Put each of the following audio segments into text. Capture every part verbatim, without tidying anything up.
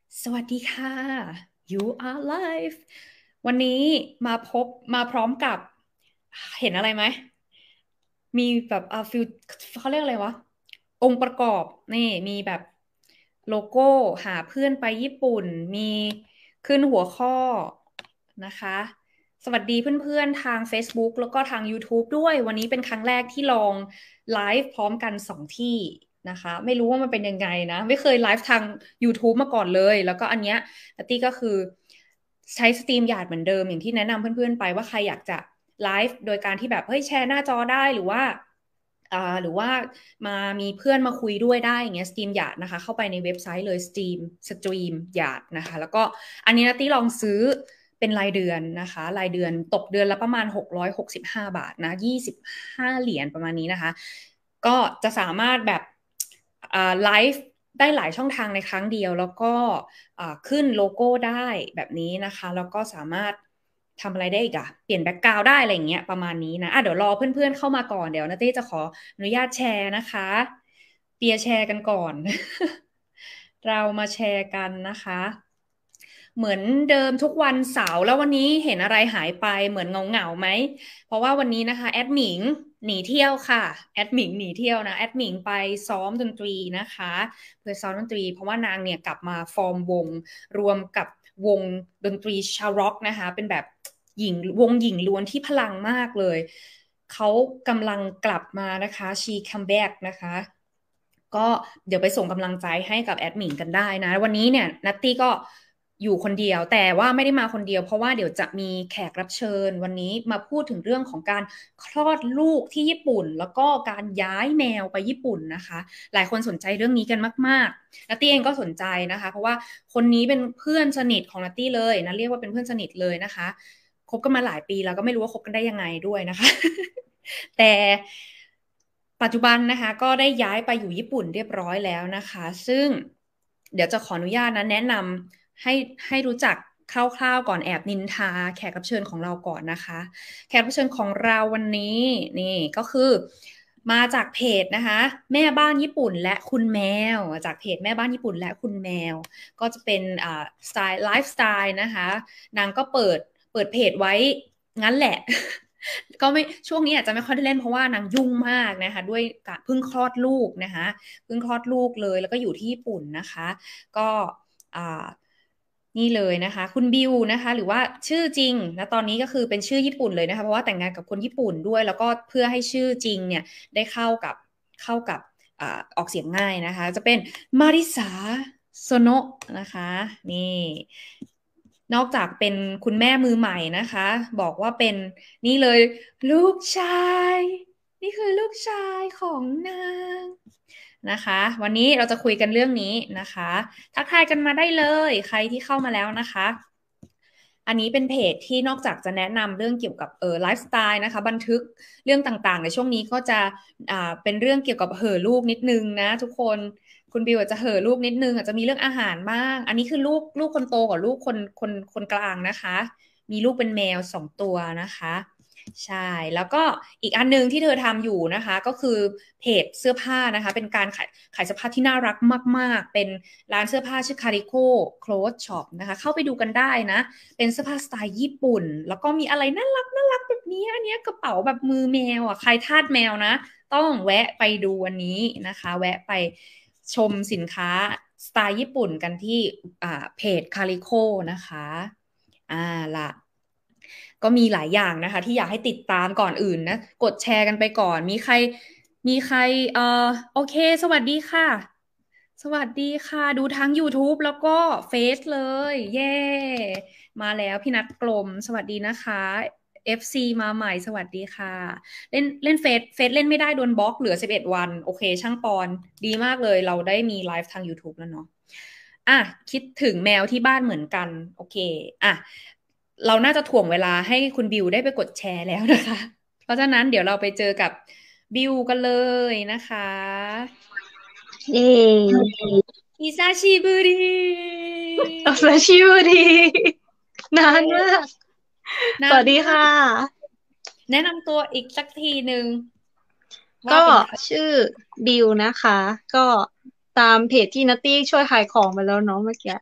สวัสดีค่ะ You are live วันนี้มาพบมาพร้อมกับเห็นอะไรไหม มีแบบอ่าฟิลเขาเรียกอะไรวะองค์ประกอบนี่มีแบบโลโก้หาเพื่อนไปญี่ปุ่นมีขึ้นหัวข้อนะคะสวัสดีเพื่อนๆทาง Facebook แล้วก็ทาง YouTube ด้วยวันนี้เป็นครั้งแรกที่ลองไลฟ์พร้อมกันสองที่นะคะไม่รู้ว่ามันเป็นยังไงนะไม่เคยไลฟ์ทาง YouTube มาก่อนเลยแล้วก็อันเนี้ยปตี้ก็คือใช้สตรีมยาร์ดเหมือนเดิมอย่างที่แนะนำเพื่อนๆไปว่าใครอยากจะไลฟ์โดยการที่แบบเฮ้ยแชร์หน้าจอได้หรือว่า อ่าหรือว่ามามีเพื่อนมาคุยด้วยได้อย่างเงี้ยสตรีมหยาดนะคะเข้าไปในเว็บไซต์เลยสตรีมสตรีมหยาดนะคะแล้วก็อันนี้นะตี้ลองซื้อเป็นรายเดือนนะคะรายเดือนตกเดือนละประมาณหกร้อยหกสิบห้าบาทนะยี่สิบห้าเหรียญประมาณนี้นะคะก็จะสามารถแบบอ่าไลฟ์ได้หลายช่องทางในครั้งเดียวแล้วก็อ่าขึ้นโลโก้ได้แบบนี้นะคะแล้วก็สามารถทำอะไรได้อีกอะเปลี่ยนแบ็กกราวด์ได้อะไรอย่างเงี้ยประมาณนี้นะอ่ะเดี๋ยวรอเพื่อนๆเข้ามาก่อนเดี๋ยวนาเต้จะขออนุญาตแชร์นะคะเปียร์แชร์กันก่อน เรามาแชร์กันนะคะเหมือนเดิมทุกวันเสาร์แล้ววันนี้เห็นอะไรหายไปเหมือนเงาเงาไหมเพราะว่าวันนี้นะคะแอดหมิงหนีเที่ยวค่ะแอดหมิงหนีเที่ยวนะแอดหมิงไปซ้อมดนตรีนะคะเพื่อซ้อมดนตรีเพราะว่านางเนี่ยกลับมาฟอร์มวงรวมกับวงดนตรีชาวร็อกนะคะเป็นแบบหญิงวงหญิงล้วนที่พลังมากเลยเขากำลังกลับมานะคะ she come back นะคะก็เดี๋ยวไปส่งกำลังใจให้กับแอดมินกันได้นะวันนี้เนี่ยนัตตี้ก็อยู่คนเดียวแต่ว่าไม่ได้มาคนเดียวเพราะว่าเดี๋ยวจะมีแขกรับเชิญวันนี้มาพูดถึงเรื่องของการคลอดลูกที่ญี่ปุ่นแล้วก็การย้ายแมวไปญี่ปุ่นนะคะหลายคนสนใจเรื่องนี้กันมากๆนัตตี้เองก็สนใจนะคะเพราะว่าคนนี้เป็นเพื่อนสนิทของนัตตี้เลยนะเรียกว่าเป็นเพื่อนสนิทเลยนะคะคบกันมาหลายปีแล้วก็ไม่รู้ว่าคบกันได้ยังไงด้วยนะคะแต่ปัจจุบันนะคะก็ได้ย้ายไปอยู่ญี่ปุ่นเรียบร้อยแล้วนะคะซึ่งเดี๋ยวจะขออนุญาตนะแนะนำให้ให้รู้จักคร่าวๆก่อนแอบนินทาแขกรับเชิญของเราก่อนนะคะแขกรับเชิญของเราวันนี้นี่ก็คือมาจากเพจนะคะแม่บ้านญี่ปุ่นและคุณแมวจากเพจแม่บ้านญี่ปุ่นและคุณแมวก็จะเป็นอ่าสไตล์ไลฟ์สไตล์นะคะนางก็เปิดเปิดเพจไว้งั้นแหละ ก็ไม่ช่วงนี้อาจจะไม่ค่อยได้เล่นเพราะว่านางยุ่งมากนะคะด้วยการเพิ่งคลอดลูกนะคะเพิ่งคลอดลูกเลยแล้วก็อยู่ที่ญี่ปุ่นนะคะก็อ่านี่เลยนะคะคุณบิวนะคะหรือว่าชื่อจริงนะตอนนี้ก็คือเป็นชื่อญี่ปุ่นเลยนะคะเพราะว่าแต่งงานกับคนญี่ปุ่นด้วยแล้วก็เพื่อให้ชื่อจริงเนี่ยได้เข้ากับเข้ากับอ่าออกเสียงง่ายนะคะจะเป็นมาริสาโซโนะนะคะนี่นอกจากเป็นคุณแม่มือใหม่นะคะบอกว่าเป็นนี่เลยลูกชายนี่คือลูกชายของนางนะคะวันนี้เราจะคุยกันเรื่องนี้นะคะทักทายกันมาได้เลยใครที่เข้ามาแล้วนะคะอันนี้เป็นเพจที่นอกจากจะแนะนำเรื่องเกี่ยวกับเออไลฟ์สไตล์นะคะบันทึกเรื่องต่างๆในช่วงนี้ก็จะอ่าเป็นเรื่องเกี่ยวกับเห่อลูกนิดนึงนะทุกคนคุณบิวอาจจะเห่อลูกนิดนึงอาจจะมีเรื่องอาหารบ้างอันนี้คือลูกลูกคนโตกับลูกคนคนคนกลางนะคะมีลูกเป็นแมวสองตัวนะคะใช่แล้วก็อีกอันนึงที่เธอทำอยู่นะคะก็คือเพจเสื้อผ้านะคะเป็นการขายขายเสื้อผ้าที่น่ารักมากๆเป็นร้านเสื้อผ้าชื่อ Carico Clothes Shop นะคะเข้าไปดูกันได้นะ เป็นเสื้อผ้าสไตล์ญี่ปุ่นแล้วก็มีอะไรน่ารักน่ารักแบบนี้อันนี้กระเป๋าแบบมือแมวอ่ะใครทาสแมวนะต้องแวะไปดูอันนี้นะคะแวะไปชมสินค้าสไตล์ญี่ปุ่นกันที่อ่าเพจคาริโคนะคะอ่าละก็มีหลายอย่างนะคะที่อยากให้ติดตามก่อนอื่นนะกดแชร์กันไปก่อนมีใครมีใครเอ่อโอเคสวัสดีค่ะสวัสดีค่ะดูทั้ง YouTube แล้วก็เฟซเลยเย้มาแล้วพี่นัทกลมสวัสดีนะคะ เอฟ ซี มาใหม่สวัสดีค่ะเล่นเล่นเฟซเฟซเล่นไม่ได้โดนบล็อกเหลือสิบเอ็ดวันโอเคช่างปอนดีมากเลยเราได้มีไลฟ์ทาง YouTube แล้วเนาะอ่ะคิดถึงแมวที่บ้านเหมือนกันโอเคอ่ะเราน่าจะถ่วงเวลาให้คุณบิวได้ไปกดแชร์แล้วนะคะเพราะฉะนั้นเดี๋ยวเราไปเจอกับบิวกันเลยนะคะเย้ฮิซาชิบุริอัฟชิวดีนานมากสนานวัสดีมากค่ะแนะนำตัวอีกสักทีหนึ่งว่าก็เป็นใครชื่อบิวนะคะก็ตามเพจที่นัตตี้ช่วยขายของไปแล้วเนาะเมื่อกี้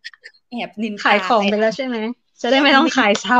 แอบนินขายทาของไปแอบแล้วใช่ไหมจะได้แอบนินไม่ต้องขายซ้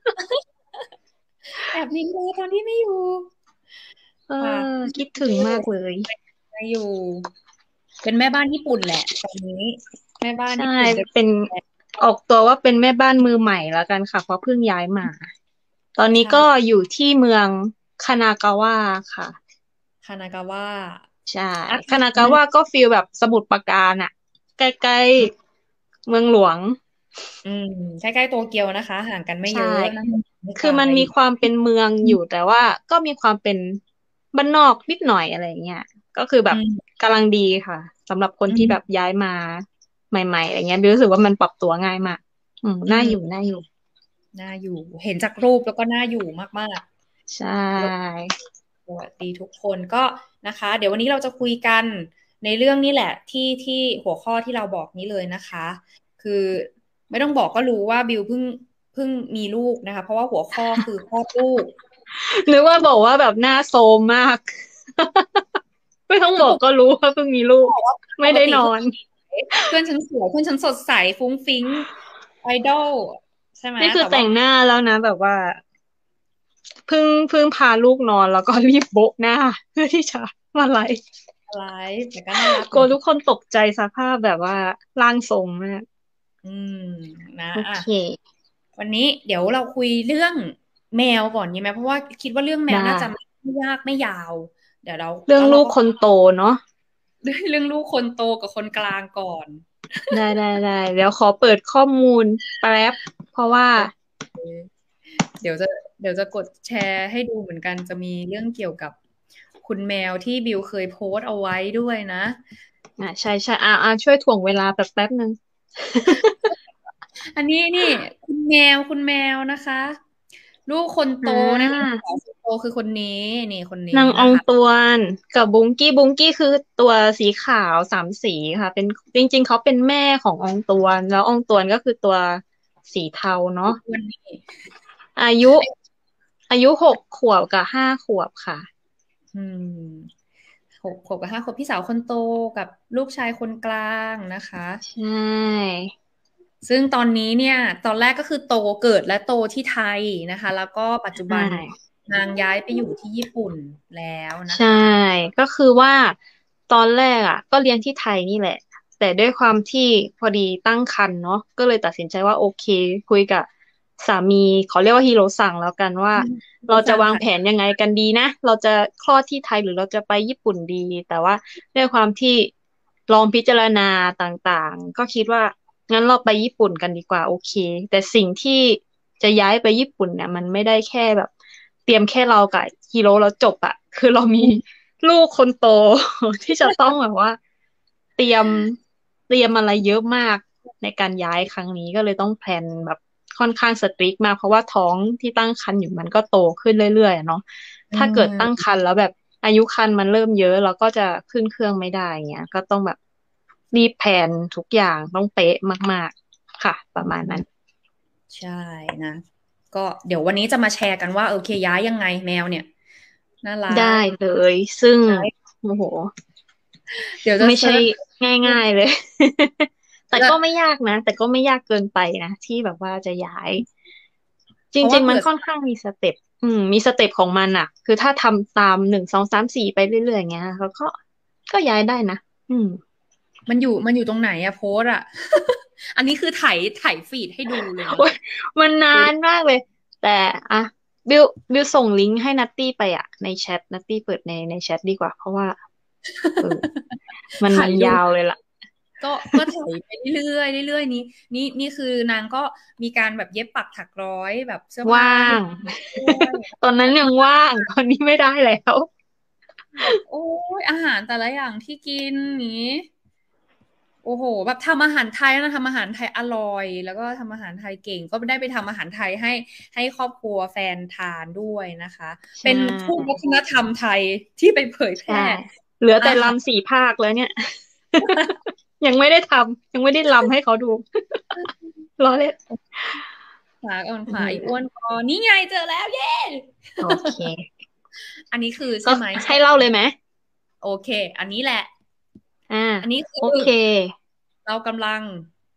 แอบนินทาตอนที่ไม่อยู่ำเอค่ะอคิดถึงมากเลยไม่อยู่เป็นแม่บ้านญี่ปุ่นแหละตอนนี้แม่บ้านใช่ญี่ปุ่นจะเป็นออกตัวว่าเป็นแม่บ้านมือใหม่แล้วกันค่ะเพราะเพิ่งย้ายมาตอนนี้ใช่ก็อยู่ที่เมืองคานากาวะค่ะคานากาวะใช่อ่ะคานากามันวะก็ฟีลแบบสมุทรปราการอะใกล้ๆเมืองหลวงอืมใกล้ๆโตเกียวนะคะห่างกันไม่เยใช่อะนะไม่ไกลคือมันมีความเป็นเมืองอยู่แต่ว่าก็มีความเป็นบ้านนอกนิดหน่อยอะไรเงี้ยก็คือแบบอืมกำลังดีค่ะสำหรับคนอืที่แบบมย้ายมาใหม่ๆอะไรเงี้ยบิวรู้สึกว่ามันปรับตัวง่ายมากอืมน่าอยู่อืมน่าอยู่น่าอยู่เห็นจากรูปแล้วก็น่าอยู่มากใชๆแล้ว่สวัสดีทุกคนก็นะคะเดี๋ยววันนี้เราจะคุยกันในเรื่องนี้แหละที่ที่หัวข้อที่เราบอกนี้เลยนะคะคือไม่ต้องบอกก็รู้ว่าบิวเพิ่งเพิ่งมีลูกนะคะเพราะว่าหัวข้อคือคลอดลูกนึกว่าบอกว่าแบบหน้าโทรมมากไม่ต้องคือปกบอกก็รู้ว่าเพิ่งมีลูกไม่ปกติเพื่อนได้นอนเพื่อนฉันสวยเพื่อนฉันสดใสฟุ้งฟิ้งไอดอลใช่ไหมนี่คือแต่ว่าแต่งหน้าแล้วนะแบบว่าเพิ่งเพิ่งพาลูกนอนแล้วก็รีบโบ๊ะหน้าเพื่อที่จะมาไลฟ์ไลฟ์แต่ก็น่ารักเหกลัมือนกันวทุกคนตกใจสภาพแบบว่าร่างทรงมากอืมนะโออ่ะเควันนี้เดี๋ยวเราคุยเรื่องแมวก่อนดีไหมเพราะว่าคิดว่าเรื่องแมวได้น่าจะไม่ยากไม่ยาวเดี๋ยวเราเรื่องลูแล้วเราก็กคนโตเนาะเรื่องลูกคนโตกับคนกลางก่อนได้ได้ได้เดี๋ยวขอเปิดข้อมูลแป๊บเพราะว่าโอเคเดี๋ยวจะเดี๋ยวจะกดแชร์ให้ดูเหมือนกันจะมีเรื่องเกี่ยวกับคุณแมวที่บิวเคยโพสต์เอาไว้ด้วยนะอ่าใช่ใช่อ่าอ่าช่วยถ่วงเวลาแป๊บแป๊บนึงอันนี้นี่คุณแมวคุณแมวนะคะลูกคนโตอ่นะคะาสาวคนโตคือคนนี้นี่คนนี้นางอนะคะองตวนกับบุงกี้บุงกี้คือตัวสีขาวสามสีค่ะเป็นจริงๆเขาเป็นแม่ของอองตวนแล้วอองตวนก็คือตัวสีเทาเนาะวันนี้อายุอายุหกขวบกับห้าขวบค่ะอืมหกขวบกับห้าขวบพี่สาวคนโตกับลูกชายคนกลางนะคะใช่ซึ่งตอนนี้เนี่ยตอนแรกก็คือโตเกิดและโตที่ไทยนะคะแล้วก็ปัจจุใช่บันนางย้ายไปอยู่ที่ญี่ปุ่นแล้วนะใช่คะก็คือว่าตอนแรกอ่ะก็เรียนที่ไทยนี่แหละแต่ด้วยความที่พอดีตั้งครรภ์เนาะก็เลยตัดสินใจว่าโอเคคุยกับสามีเขาเรียกว่าฮิโรสั่งแล้วกันว่าอืมเราจะวางสร้างค่ะแผนยังไงกันดีนะเราจะคลอดที่ไทยหรือเราจะไปญี่ปุ่นดีแต่ว่าด้วยความที่ลองพิจารณาต่างๆก็คิดว่า งั้นเราไปญี่ปุ่นกันดีกว่าโอเคแต่สิ่งที่จะย้ายไปญี่ปุ่นเนี่ยมันไม่ได้แค่แบบเตรียมแค่เรากับฮีโร่แล้วจบอะคือเรามีลูกคนโตที่จะต้องแบบว่าเตรียมเตรียมอะไรเยอะมากในการย้ายครั้งนี้ก็เลยต้องแพลนแบบค่อนข้างสตริกมากเพราะว่าท้องที่ตั้งครรภ์อยู่มันก็โตขึ้นเรื่อยๆอะเนาะอืถ้าเกิดตั้งมครรภ์แล้วแบบอายุครรภ์มันเริ่มเยอะเราก็จะขึ้นเครื่องไม่ได้เงี้ยก็ต้องแบบรีบแผนทุกอย่างต้องเป๊ะมากๆค่ะประมาณนั้นใช่นะก็เดี๋ยววันนี้จะมาแชร์กันว่าโอเคย้ายยังไงแมวเนี่ยน่ารัได้กเลยซึ่งย้ายโอ้โหเดี๋ยวจะไม่ใช่เซิร์ชง่ายๆเลยแต่จะก็ไม่ยากนะแต่ก็ไม่ยากเกินไปนะที่แบบว่าจะย้าย จริงๆมันเพราะว่าเผื่อค่อนข้างมีสเต็ปอืมมีสเต็ปของมันอ่ะคือถ้าทำตามหนึ่งสองสามสี่ไปเรื่อยๆอย่างเงี้ยแล้วก็ก็ย้ายได้นะอืมมันอยู่มันอยู่ตรงไหนอะโพสต์อะอันนี้คือไถไถฟีดให้ดูเลยนะโอ้ยมันนาดูนมากเลย แต่อ่ะบิวบิวส่งลิงก์ให้นัตตี้ไปอ่ะในแชทนัตตี้เปิดในในแชทดีกว่าเพราะว่าเออมันไถมันดูยาวเลยล่ะก็ก็ไถไปเรื่อยๆเรื่อยๆนี้นี่นี่คือนางก็มีการแบบเย็บปักถักร้อยแบบเสื้อผ้าว่างให้ด้วยตอนนั้นยังว่างตอนนี้ไม่ได้แล้วแบบโอ้ยอาหารแต่ละอย่างที่กินนี้โอ้โหแบบทำอาหารไทยนะทำอาหารไทยอร่อยแล้วก็ทำอาหารไทยเก่งก็ได้ไปทำอาหารไทยให้ให้ครอบครัวแฟนทานด้วยนะคะใชเป็นทูตวัฒ่นธรรมไทยที่ไปเผยแพใช่ร่เหลือแต่อาหารลำสี่ภาคแล้วเนี่ยยังไม่ได้ทำยังไม่ได้ลำให้เขาดูล้อเล่นขวาก่อนขอืวาไอ้อ้วนมคอนี่ไงเจอแล้วเย้โอเคอันนี้คือใช่ก็ไหมใช่ให้เล่าเลยไหมโอเคอันนี้แหละอ่าอันนี้คือโอเคเรากำลัง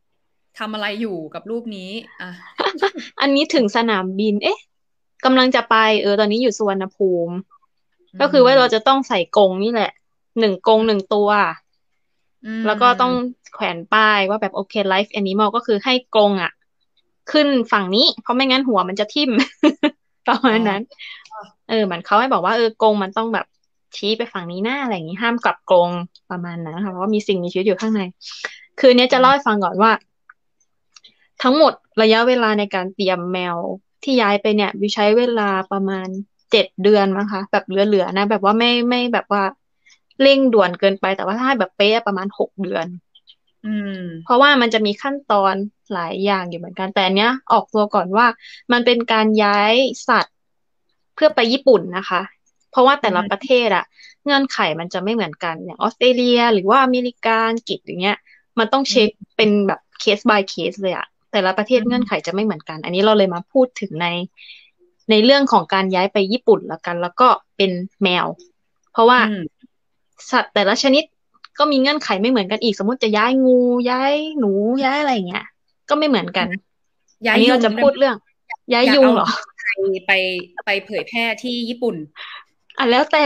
ทำอะไรอยู่กับรูปนี้อ่ะอันนี้ถึงสนามบินเอ๊ะกำลังจะไปเออตอนนี้อยู่สุวรรณภูมิอืก็คือว่าเราจะมต้องใส่กรงนี่แหละหนึ่งกรงหนึ่งตัวอืแล้วก็ต้องมแขวนป้ายว่าแบบโอเค ไลฟ์ แอนิมอล ก็คือให้กรงอ่ะขึ้นฝั่งนี้เพราะไม่งั้นหัวมันจะทิ่มประมาอ๋อณนั้นเออเหมือนเขาให้บอกว่าเออกรงมันต้องแบบชี้ไปฝั่งนี้หน้าอะไรอย่างนี้ห้ามกลับกรงประมาณนั้นค่ะเพราะว่ามีสิ่งมีชีวิตอยู่ข้างในคืนนี้จะเล่าให้ฟังก่อนว่า ทั้งหมดระยะเวลาในการเตรียมแมวที่ย้ายไปเนี่ยวิวใช้เวลาประมาณเจ็ดเดือนมั้งคะแบบเหลือๆนะแบบว่าไม่ไม่แบบว่าเร่งด่วนเกินไปแต่ว่าถ้าให้แบบเป๊ะประมาณหกเดือนอืมเพราะว่ามันจะมีขั้นตอนหลายอย่างอยู่เหมือนกันแต่อันเนี้ยออกตัวก่อนว่ามันเป็นการย้ายสัตว์เพื่อไปญี่ปุ่นนะคะเพราะว่าอืแต่ละประมเทศอะเงื่อนไขมันจะไม่เหมือนกันอย่างออสเตรเลียหรือว่าอเมริกาอังกฤษอย่างเงี้ย มันต้องเช็คอืมเป็นแบบเคส by เคสเลยอะแต่ละประเทอืศเงื่อนไขมจะไม่เหมือนกันอันนี้เราเลยมาพูดถึงในในเรื่องของการย้ายไปญี่ปุ่นแล้วกันแล้วก็เป็นแมวเพราะว่าอืมสัตว์แต่ละชนิดก็มีเงื่อนไขไม่เหมือนกันอีกสมมติจะย้ายงูย้ายหนูย้ายอะไรอย่างเงี้ยก็ไม่เหมือนกันอัย้ายนนี้เราจะยุงได้ไหมพูดเรื่องย้ายอยากเอายุงเหรอไทยไปไปเผยแพร่ที่ญี่ปุ่นอ่ะแล้วแต่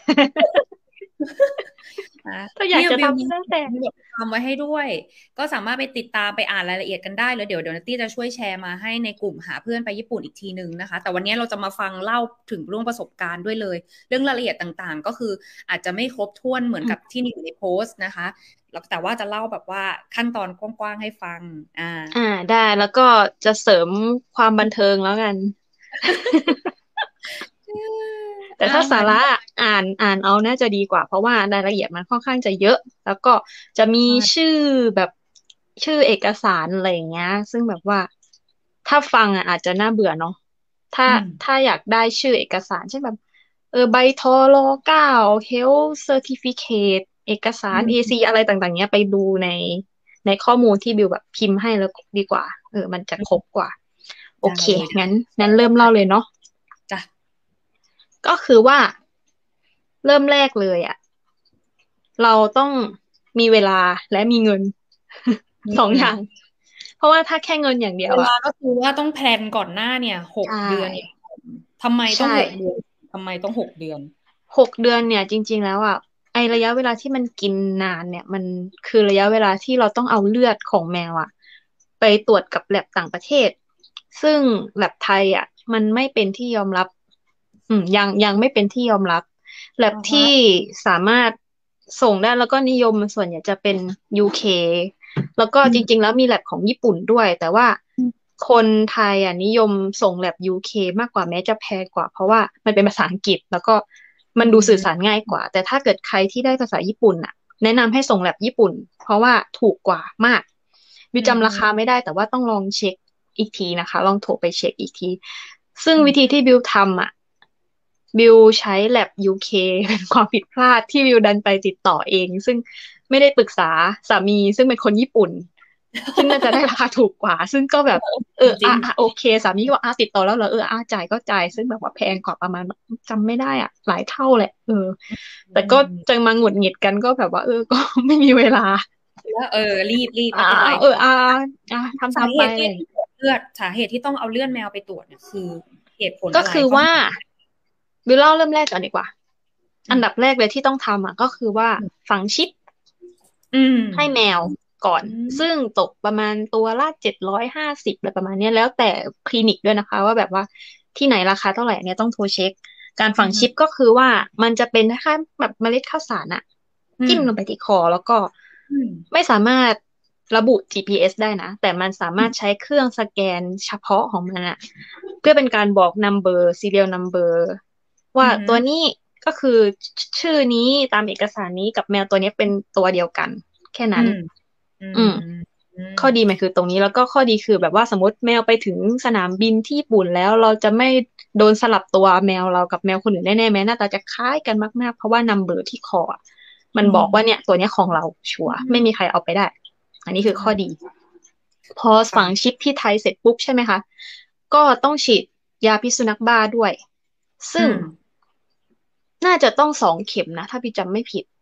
อ่ะถ้าอยากเนี่ยวิวมีจะทำแล้วแต่มีบทความไว้ให้ด้วยก็สามารถไปติดตามไปอ่านรายละเอียดกันได้แล้วเดี๋ยวเดี๋ยวนัตตี้จะช่วยแชร์มาให้ในกลุ่มหาเพื่อนไปญี่ปุ่นอีกทีนึงนะคะแต่วันนี้เราจะมาฟังเล่าถึงเรื่องประสบการณ์ด้วยเลยเรื่องรายละเอียดต่างๆก็คืออาจจะไม่ครบถ้วนเหมือนกับที่อยู่ในโพสต์นะคะแล้วแต่ว่าจะเล่าแบบว่าขั้นตอนกว้างๆให้ฟังอ่าอ่าได้แล้วก็จะเสริมความบันเทิงแล้วกัน แต่อ่าถ้าสาระมาอ่านอ่านเอาน่าจะดีกว่าเพราะว่ารายละเอียดมันค่อนข้างจะเยอะแล้วก็จะมีชื่อแบบชื่อเอกสารอะไรอย่างเงี้ยซึ่งแบบว่าถ้าฟังอ่ะอาจจะน่าเบื่อเนาะถ้าอืมถ้าอยากได้ชื่อเอกสารเช่นแบบเออใบทอรอเก้า Health Certificate เอกสารอืเอ ซีมอะไรต่างๆเนี้ยไปดูในในข้อมูลที่บิวแบบพิมพ์ให้แล้วดีกว่าเออมันจะครบกว่าโอได้เคเลยได้งั้นงั้นเริ่มเล่าเลยเนาะจ้ะก็คือว่าเริ่มแรกเลยอ่ะเราต้องมีเวลาและมีเงินอืสองอย่างมเพราะว่าถ้าแค่เงินอย่างเดียวอ่ะเวลาก็คือว่าต้องแพลนก่อนหน้าเนี่ยหกใช่เดือนทำไมต้อใช่งหกเดือนทำไมต้องหกเดือนหกเดือนเนี่ยจริงๆแล้วอ่ะไอระยะเวลาที่มันกินนานเนี่ยมันคือระยะเวลาที่เราต้องเอาเลือดของแมวอ่ะไปตรวจกับแลบต่างประเทศซึ่งแลบไทยอ่ะมันไม่เป็นที่ยอมรับอืมยังยังไม่เป็นที่ยอมรับแลบอ่าฮะที่สามารถส่งได้แล้วก็นิยมส่วนใหญ่จะเป็น ยู เค แล้วก็อืมจริงๆแล้วมีแลบของญี่ปุ่นด้วยแต่ว่าคนไทยอ่ะนิยมส่งแลบ ยู เค มากกว่าแม้จะแพงกว่าเพราะว่ามันเป็นภาษาอังกฤษแล้วก็อืมันดูสื่อสารมง่ายกว่าแต่ถ้าเกิดใครที่ได้ภาษาญี่ปุ่นอ่ะแนะนำให้ส่งแลบญี่ปุ่นเพราะว่าถูกกว่ามากวิอืจำราคามไม่ได้แต่ว่าต้องลองเช็คอีกทีนะคะลองโทรไปเช็คอีกทีซึ่งอืมวิธีที่บิวทำอ่ะบิวใช้แลบ ยู เค เป็นความผิดพลาดที่บิวดันไปติดต่อเองซึ่งไม่ได้ปรึกษาสามีซึ่งเป็นคนญี่ปุ่น ซึ่งน่าจะได้ราคาถูกกว่าซึ่งก็แบบเออจริงอ่ะอ่ะโอเคสามีก็บอกอ่ะติดต่อแล้วเหรอเอออ่ะจ่ายก็จ่ายซึ่งแบบว่าแพงกว่าประมาณแบบจำไม่ได้อ่ะหลายเท่าแหละเออแต่อืก็จะมมาหงุดหงิดกันก็แบบว่าเออก็ไม่มีเวลาแล้วเออรีบรีบอ่าไม่เป็นไรเอออ่าอ่าทำสาทำไปเหตุที่อะไรอย่างเงี้ยตรวจเลือดสาเหตุที่ต้องเอาเลือดแมวไปตรวจเนี่ยคือเหตุผลก็อะไรเขาคือว่าบิวเล่าเริ่มแรกก่อนดีกว่าอันดับอืมแรกเลยที่ต้องทำอ่ะก็คือว่าฝังชิปอืมให้แมวก่อนอืมซึ่งตกประมาณตัวละเจ็ดร้อยห้าสิบอะไรประมาณเนี้ยแล้วแต่คลินิกด้วยนะคะว่าแบบว่าที่ไหนราคาเท่าไหร่อันเนี้ยต้องโทรเช็คการอืฝังชิปมก็คือว่ามันจะเป็นคล้ายๆแบบเมล็ดข้าวสารอะอืมจิ้มลงไปที่คอแล้วก็อืมไม่สามารถระบุ จี พี เอส ได้นะแต่มันสามารถใช้เครื่องสแกนเฉพาะของมันอะเพื่อเป็นการบอก number serial number อืว่าตัวมนี้ก็คือชื่อนี้ตามเอกสารนี้กับแมวตัวนี้เป็นตัวเดียวกัน แค่นั้นอืมอืมอืมอืมข้อดีมันคือตรงนี้แล้วก็ข้อดีคือแบบว่าสมมติแมวไปถึงสนามบินที่ญี่ปุ่นแล้วเราจะไม่โดนสลับตัวแมวเรากับแมวคนอื่นแน่ๆแม้หน้าตาจะคล้ายกันมากๆเพราะว่านัมเบอร์ที่คออะมันอืบอกว่าเนี่มยตัวเนี้ยของเราชัวร์ไม่มีใครเอาไปได้อันนี้คือข้อดีพอฝังค่ะชิปที่ไทยเสร็จปุ๊บใช่ไหมคะก็ต้องฉีดยาพิษสุนัขบ้าด้วยซึ่งอืมน่าจะต้องสองเข็มนะถ้าพี่จำไม่ผิด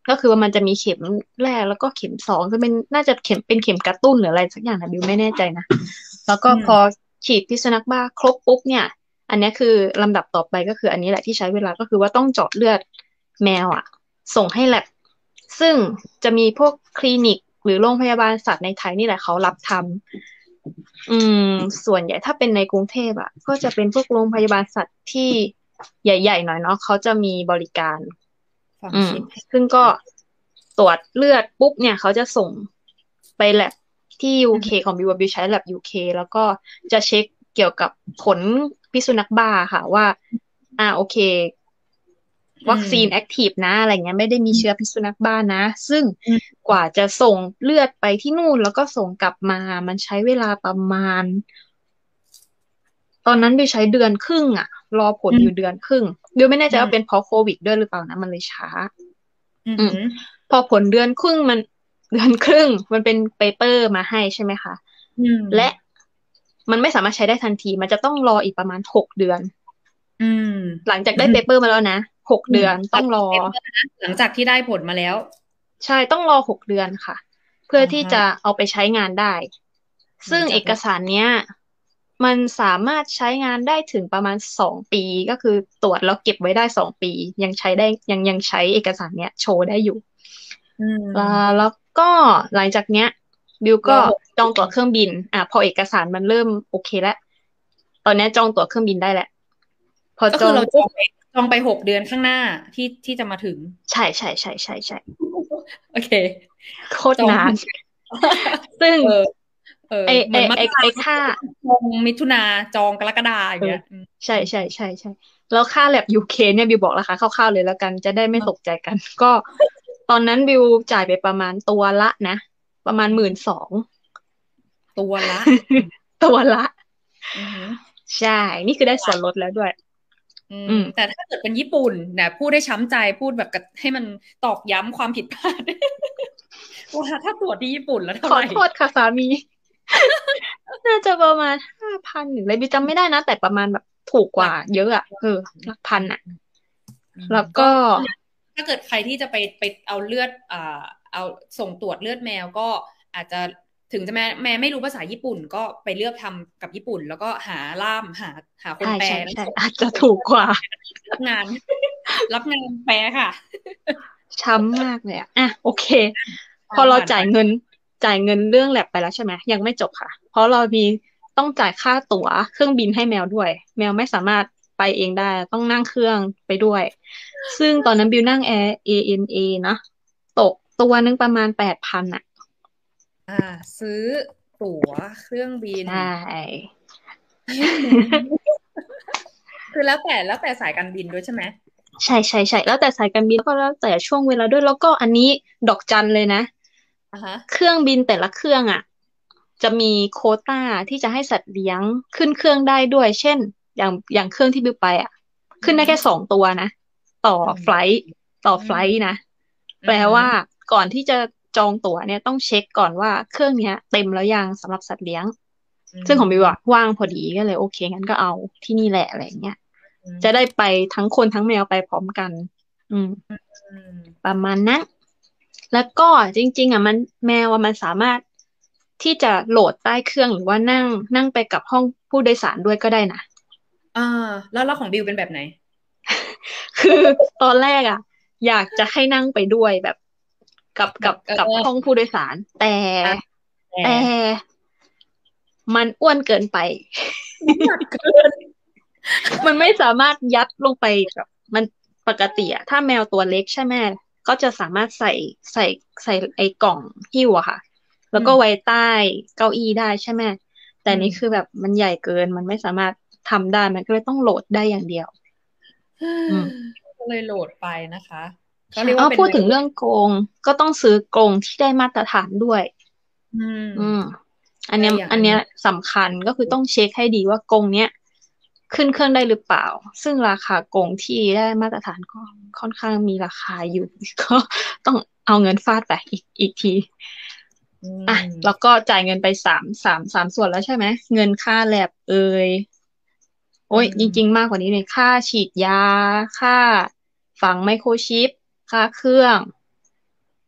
ก็คือว่ามันจะมีเข็มแรกแล้วก็เข็มสองจะเป็นน่าจะเข็มเป็นเข็มกระตุ้นหรืออะไรสักอย่างนะบิวไม่แน่ใจนะแล้วก็อืมพอฉีดพิษสุนัขบ้าครบปุ๊บเนี่ยอันเนี้ยคือลำดับต่อไปก็คืออันนี้แหละที่ใช้เวลาก็คือว่าต้องเจาะเลือดแมวอ่ะส่งให้แลบซึ่งจะมีพวกคลินิกหรือโรงพยาบาลสัตว์ในไทยนี่แหละเขารับทำอืมส่วนใหญ่ถ้าเป็นในกรุงเทพอ่ะก็จะเป็นพวกโรงพยาบาลสัตว์ที่ใหญ่ๆหน่อยเนาะเขาจะมีบริการฝังอืมชิปให้ซึ่งก็ตรวจเลือดปุ๊บเนี่ยเขาจะส่งไปแลบที่อืยู เคมของบิวบิวใช้แลบ ยู เค แล้วก็จะเช็คเกี่ยวกับผลพิษสุนัขบ้าค่ะว่าอ่าโอเคอืวัคซีนแอมคทีฟนะอะไรเงี้ยไม่ได้มีเชื้อพิษสุนัขบ้านะซึ่งอืมกว่าจะส่งเลือดไปที่นู่นแล้วก็ส่งกลับมามันใช้เวลาประมาณตอนนั้นบิวใช้เดือนครึ่งอะรอผลอยู่อืมเดือนครึ่งบิวไม่แน่ใจอืมว่าเป็นเพราะโควิดด้วยหรือเปล่านะมันเลยช้า อืมอืมพอผลเดือนครึ่งมันเดือนครึ่งมันเป็นเปเปอร์มาให้ใช่ไหมคะอืมและมันไม่สามารถใช้ได้ทันทีมันจะต้องรออีกประมาณหกเดือนอืมหลังจากได้เปเปอร์มาแล้วนะหกอืมเดือนต้องรอเปเปอร์นะหลังจากที่ได้ผลมาแล้วใช่ต้องรอหกเดือนค่ะเพื่ออ่าฮะที่จะเอาไปใช้งานได้ซึ่งเอกหลังจากนั้นสารเนี้ยมันสามารถใช้งานได้ถึงประมาณสองปีก็คือตรวจแล้วเก็บไว้ได้สองปียังใช้ได้ยังยังใช้เอกสารเนี้ยโชว์ได้อยู่อือ่ามแล้วก็หลังจากเนี้ยบิวก็รอหกจองตั๋วเครื่องบินอ่ะพอเอกสารมันเริ่มโอเคแล้วตอนเนี้ยจองตั๋วเครื่องบินได้แหละพอก็คือจองปุ๊บเราจองไปจองไปหกเดือนข้างหน้าที่ที่จะมาถึงใช่ใช่ใช่ใช่ใช่โอเคโคตจองรนาน ซึ่งเออเออไอไอเหมือนมไอกราไอค่าจองมิถุนาจองกรกฎาอเออย่างเงี้ยอืมใช่ใช่ใช่ใช่แล้วค่าแลบยูเคเนี่ยบิวบอกราคาคร่าวๆเลยแล้วกันจะได้ไม่ตกใจกันก็ตอนนั้นบิวจ่ายไปประมาณตัวละนะประมาณหมื่นสองตัวละตัวละอือหือใช่นี่คือได้ส่วนลดแล้วด้วยอืมอืมแต่ถ้าเกิดเป็นญี่ปุ่นเนี่ยพูดได้ช้ำใจพูดแบบกับให้มันตอกย้ำความผิดพลาดว่าถ้าตรวจที่ญี่ปุ่นแล้วขเท่าไหร่อโทษค่ะสามีน่าจะประมาณห้าพันหรืออะไรบิวจำไม่ได้นะแต่ประมาณแบบถูกกว่าหลักเยอะอ่ะเออหลักพัอืมนอ่ะอืมก็แล้วก็ถ้าเกิดใครที่จะไปไปเอาเลือดอ่าเอาส่งตรวจเลือดแมวก็อาจจะถึงจะแม่แม่ไม่รู้ภาษาญี่ปุ่นก็ไปเลือกทำกับญี่ปุ่นแล้วก็หาล่ามหาหาคนใช่แปลใช่ใช่แล้วส่งอาจจะถูกกว่ารับงานรับงานแปลค่ะช้ำมากเลยอ่ะอ่ะโอเคพอ่าอเราผ่านไปจ่ายเงินจ่ายเงินเรื่องแลบไปแล้วใช่ไหมยังไม่จบค่ะเพราะเรามีต้องจ่ายค่าตั๋วเครื่องบินให้แมวด้วยแมวไม่สามารถไปเองได้ต้องนั่งเครื่องไปด้วยซึ่งตอนนั้นบิวนั่งแอร์ เอ เอ็น เอ นะตกตัวนึงประมาณแปดพันอ่ะอ่าซื้อตั๋วเครื่องบิใชน่ให้แมว คือแล้วแต่แล้วแต่สายการบินด้วยใช่ไหมใช่ใช่ใช่แล้วแต่สายการบินแล้วก็แล้วแต่ช่วงเวลาด้วยแล้วก็อันนี้ดอกจันเลยนะอ่าฮะเครื่องบินแต่ละเครื่องอ่ะจะมีโควต้าที่จะให้สัตว์เลี้ยงขึ้นเครื่องได้ด้วยเช่นอย่างอย่างเครื่องที่บิวไปอ่ะอือฮึขึ้นได้แค่สองตัวนะต่ออืมไฟลท์ต่ออืไฟลท์มนะอือฮึแปลว่าก่อนที่จะจองตั๋วเนี่ยต้องเช็คก่อนว่าเครื่องเนี้ยเต็มแล้วยังสำหรับสัตว์เลี้ยงอืซึ่งของบิวอะมว่างพอดีก็เลยโอเคงั้นก็เอาที่นี่แหละอะไรอย่างเงี้ยอืมจะได้ไปทั้งคนทั้งแมวไปพร้อมกัน อืมอืมประมาณนั้นแล้วก็จริงๆอ่ะมันแมวอ่ะมันสามารถที่จะโหลดใต้เครื่องหรือว่านั่งนั่งไปกับห้องผู้โดยสารด้วยก็ได้นะอ่าแล้วแล้วของบิวเป็นแบบไหนคือตอนแรกอ่ะอยากจะให้นั่งไปด้วยแบบกับกับแบบเอกับห้องอผู้โดยสารแต่อ่ะแต่แต่มันอ้วนเกินไปน้ำหนักเกินมันไม่สามารถยัดลงไปแบบมันปกติอะถ้าแมวตัวเล็กใช่ไหมก็จะสามารถใส่ใส่ใส่ไอ้กล่องหิ้วอะค่ะแล้อืมวก็ไว้ใต้เก้าอี้ได้ใช่ไหมแต่อืมนี่คือแบบมันใหญ่เกินมันไม่สามารถทำได้มันก็เลยต้องโหลดได้อย่างเดียวอืมก็เลยโหลดไปนะคะก็ใช่เรียกว่าเป็นแมวเอาพูดถึงเรื่องกรงก็ต้องซื้อกรงที่ได้มาตรฐานด้วยอืมอืมอันแต่เนี้ยอันเนี้ยอย่างอันนี้สำคัญก็คือต้องเช็คให้ดีว่ากรงเนี้ยขึ้นเครื่องได้หรือเปล่าซึ่งราคากรงที่ได้มาตรฐานก็ค่อนข้างมีราคาอยู่ก็ต้องเอาเงินฟาดไปอีกอีกทีอือ่ะแล้วมก็จ่ายเงินไปสามสามสามส่วนแล้วใช่ไหมเงินค่าแลบเอยอืโอ้ยจริงมๆมากกว่านี้เลยค่าฉีดยาค่าฝังไมโครชิปค่าเครื่อง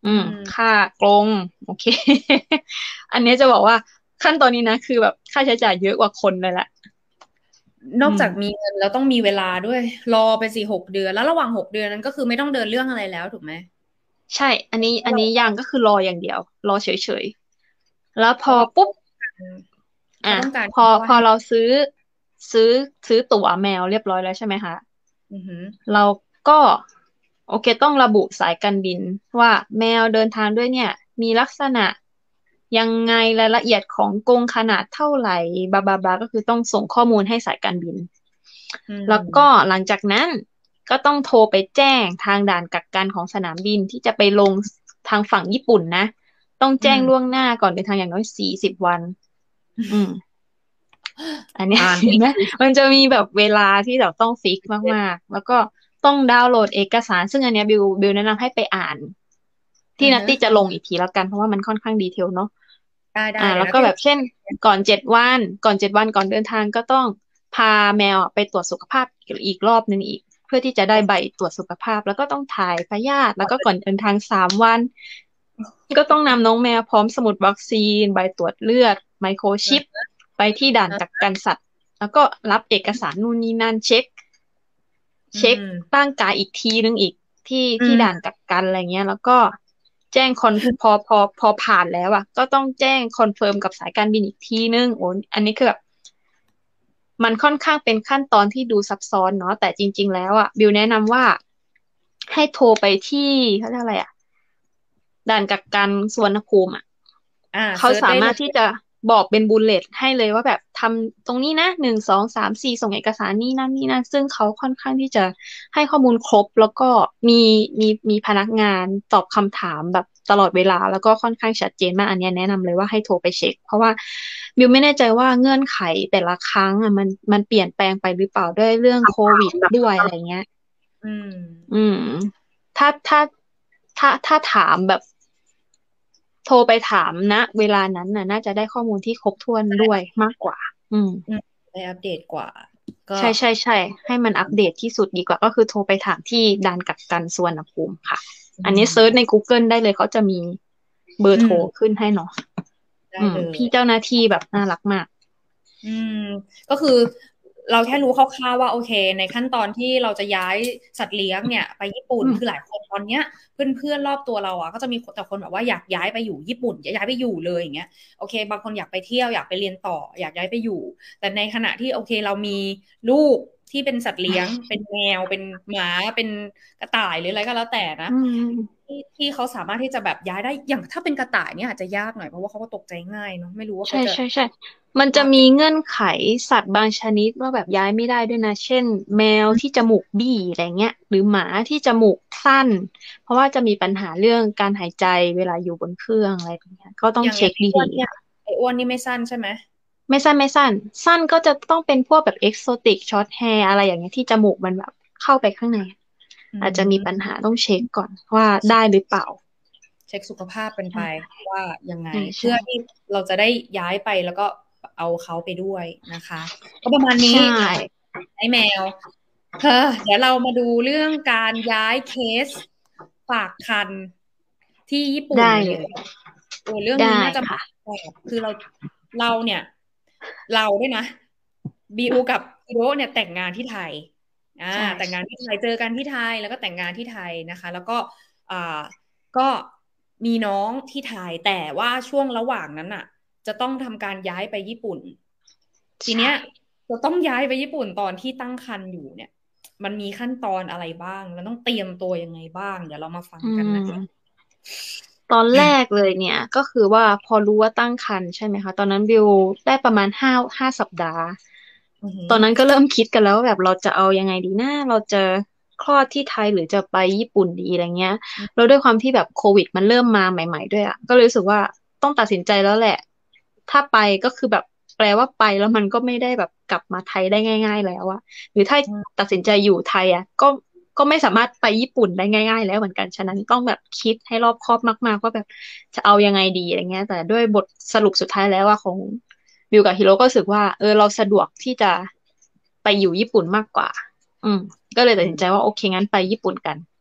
อือืมมค่ากรงโอเคอันเนี้ยจะบอกว่าขั้นตอนนี้นะคือแบบค่าใช้จ่ายเยอะกว่าคนเลยแหละนอืมอกจากมีเงินแล้วต้องมีเวลาด้วยรอไปสี่หกเดือนแล้วระหว่างหกเดือนนั้นก็คือไม่ต้องเดินเรื่องอะไรแล้วถูกไหมใช่อันนี้อันเพราะเรานี้ยังก็คือรออย่างเดียวรอเฉยๆแล้วพอเพราะว่าเขาปุ๊บอ่ะเขาต้องการพอพอว่าให้เราซื้อซื้อซื้อตั๋วแมวเรียบร้อยแล้วใช่ไหมคะอือหือเราก็โอเคต้องระบุสายการบินว่าแมวเดินทางด้วยเนี่ยมีลักษณะยังไงรายละเอียดของกรงขนาดเท่าไหร่บลาบลาบลาก็คือต้องส่งข้อมูลให้สายการบินอืแล้วก็มหลังจากนั้นก็ต้องโทรไปแจ้งทางด่านกักกันของสนามบินที่จะไปลงทางฝั่งญี่ปุ่นนะต้องอืแจ้งล่วงมหน้าก่อนเดินทางอย่างน้อยสี่สิบวันอืม อันเนี้ยอ่านเห็นไหมมันจะมีแบบเวลาที่เราต้องฟิกมากๆ แล้วก็ต้องดาวน์โหลดเอกสารซึ่งอันเนี้ยบิวบิวแนะนำให้ไปอ่านที่อือฮะนัตตี้จะลงอีกทีแล้วกันเพราะว่ามันค่อนข้างดีเทลเนาะได้ได้อ่าแล้วเดี๋ยวนะที่ก็แบบเช่นก่อนเจ็ดวันก่อนเจ็ดวันก่อนเดินทางก็ต้องพาแมวไปตรวจสุขภาพอีกรอบหนึ่งอีกเพื่อที่จะได้ใบตรวจสุขภาพแล้วก็ต้องถ่ายพยาธิแล้วก็ก่อนเดินทางสามวันก็ต้องนำน้องแมวพร้อมสมุดวัคซีนใบตรวจเลือดไมโครชิปไปที่ด่านกักกันสัตว์ แล้วก็รับเอกสารนู่นนี่นั่นเช็คอืเช็คมร่างกายอีกทีนึงอีกที่อืที่ด่านมกักกันอะไรเงี้ยแล้วก็แจ้งคอนพอพอพอผ่านแล้วอ่ะก็ต้องแจ้งคอนเฟิร์มกับสายการบินอีกทีนึงโอ้อันนี้คือแบบมันค่อนข้างเป็นขั้นตอนที่ดูซับซ้อนเนาะแต่จริงๆแล้วอ่ะบิวแนะนำว่าให้โทรไปที่เขาเรียกอะไรอ่ะด่านกักกันสุวรรณภูมิอ่ะอ่าเขาเซิร์ชสาได้เลยมารถที่จะบอกเป็นบูลเลต์ให้เลยว่าแบบทำตรงนี้นะหนึ่งสองสามสี่ส่งเอกสารนี่นั่นนี่นั่นซึ่งเขาค่อนข้างที่จะให้ข้อมูลครบแล้วก็มีมีมีพนักงานตอบคำถามแบบตลอดเวลาแล้วก็ค่อนข้างชัดเจนมากอันเนี้ยแนะนำเลยว่าให้โทรไปเช็คเพราะว่าบิวไม่แน่ใจว่าเงื่อนไขแต่ละครั้งอ่ะมันมันเปลี่ยนแปลงไปหรือเปล่าด้วยเรื่องโควิดด้วยอะไรเงี้ยอืมอืมถ้าถ้าถ้าถ้าถามแบบโทรไปถามณเวลานั้นน่ะน่าจะได้ข้อมูลที่ครบถ้วนด้วยมากกว่าอืมอืมได้อัปเดตกว่าก็ใช่ใช่ใช่ให้มันอัปเดตที่สุดดีกว่าก็คือโทรไปถามที่ด่านกักกันสุวรรณภูมิค่ะอือันนี้เซิร์ชในม Google ได้เลยเขาจะมีเบอร์โทรอืมขึ้นให้เนาะได้อืมเลยพี่เจ้าหน้าที่แบบน่ารักมากอืมก็คือเราแค่รู้คร่าวๆว่าโอเคในขั้นตอนที่เราจะย้ายสัตว์เลี้ยงเนี่ยไปญี่ปุ่นอืมคือหลายคนตอนเนี้ยเพื่อนๆรอบตัวเราอ่ะก็จะมีแต่คนแบบว่าอยากย้ายไปอยู่ญี่ปุ่นอยากย้ายไปอยู่เลยอย่างเงี้ยโอเคบางคนอยากไปเที่ยวอยากไปเรียนต่ออยากย้ายไปอยู่แต่ในขณะที่โอเคเรามีลูกที่เป็นสัตว์เลี้ยงเป็นแมวเป็นหมาเป็นกระต่ายหรืออะไรก็แล้วแต่นะอืมที่ที่เขาสามารถที่จะแบบย้ายได้อย่างถ้าเป็นกระต่ายเนี่ยอาจจะยากหน่อยเพราะว่าเขาก็ตกใจง่ายเนาะไม่รู้ว่าใช่เขาจะใช่ใช่มันจะมีเงื่อนไขสัตว์บางชนิดว่าแบบย้ายไม่ได้ด้วยนะเช่นแมวที่จมูกบี้อะไรเงี้ยหรือหมาที่จมูกสั้นเพราะว่าจะมีปัญหาเรื่องการหายใจเวลาอยู่บนเครื่องอะไรแบบเนี้ยก็ต้องอย่างอย่างไอ้อ้เช็คดีวนเนี่ยๆค่ะไอ้อ้วนนี่ไม่สั้นใช่ไหมไม่สั้นไม่สั้นสั้นก็จะต้องเป็นพวกแบบเอ็กโซติกช็อตแฮร์อะไรอย่างเงี้ยที่จมูกมันแบบเข้าไปข้างในอือาจจะมีปัญมหาต้องเช็คก่อนว่าได้หรือเปล่าเช็คสุขภาพเป็นไปใช่ว่ายังไงใช่ใช่เพื่อที่เราจะได้ย้ายไปแล้วก็เอาเขาไปด้วยนะคะก็ประมาณนี้ใช่ไอ้แมวเฮ้อเดี๋ยวเรามาดูเรื่องการย้ายเคสฝากคันที่ญี่ปุ่นได้กันดีกว่าเลยโอ้เรื่องนี้ได้น่าจะค่ะแปลกคือเราเราเนี่ยเราด้วยนะบิวกับฮิโร่เนี่ยแต่งงานที่ไทยอ่าใช่แต่งงานที่ไทยเจอกันที่ไทยแล้วก็แต่งงานที่ไทยนะคะแล้วก็อ่า ก็มีน้องที่ไทยแต่ว่าช่วงระหว่างนั้นอ่ะจะต้องทำการย้ายไปญี่ปุ่นทีใช่เนี้ยจะต้องย้ายไปญี่ปุ่นตอนที่ตั้งครรภ์อยู่เนี่ยมันมีขั้นตอนอะไรบ้างแล้วต้องเตรียมตัวยังไงบ้างเดี๋ยวเรามาฟังอืกันนะคะม ตอนแรกเลยเนี่ยก็คือว่าพอรู้ว่าตั้งครรภ์ใช่ไหมคะตอนนั้นบิวได้ประมาณห้าห้าสัปดาห์อือหือตอนนั้นก็เริ่มคิดกันแล้วว่าแบบเราจะเอายังไงดีนะเราจะคลอดที่ไทยหรือจะไปญี่ปุ่นดีอะไรเงี้ยแล้วด้วยความที่แบบโควิดมันเริ่มมาใหม่ๆด้วยอ่ะก็เลยรู้สึกว่าต้องตัดสินใจแล้วแหละถ้าไปก็คือแบบแปลว่าไปแล้วมันก็ไม่ได้แบบกลับมาไทยได้ง่ายๆแล้วอะหรือถ้าอืมตัดสินใจอยู่ไทยอ่ะก็ก็ไม่สามารถไปญี่ปุ่นได้ง่ายๆแล้วเหมือนกันฉะนั้นต้องแบบคิดให้รอบคอบมากๆว่าแบบ จะเอายังไงดีอะไรเงี้ยแต่ด้วยบทสรุปสุดท้ายแล้วว่าของบิวกับฮิโร่ก็รู้สึกว่าเออเราสะดวกที่จะไปอยู่ญี่ปุ่นมากกว่าอืมก็เลยตัดสินใจว่าโอเคงั้นไปญี่ปุ่นกัน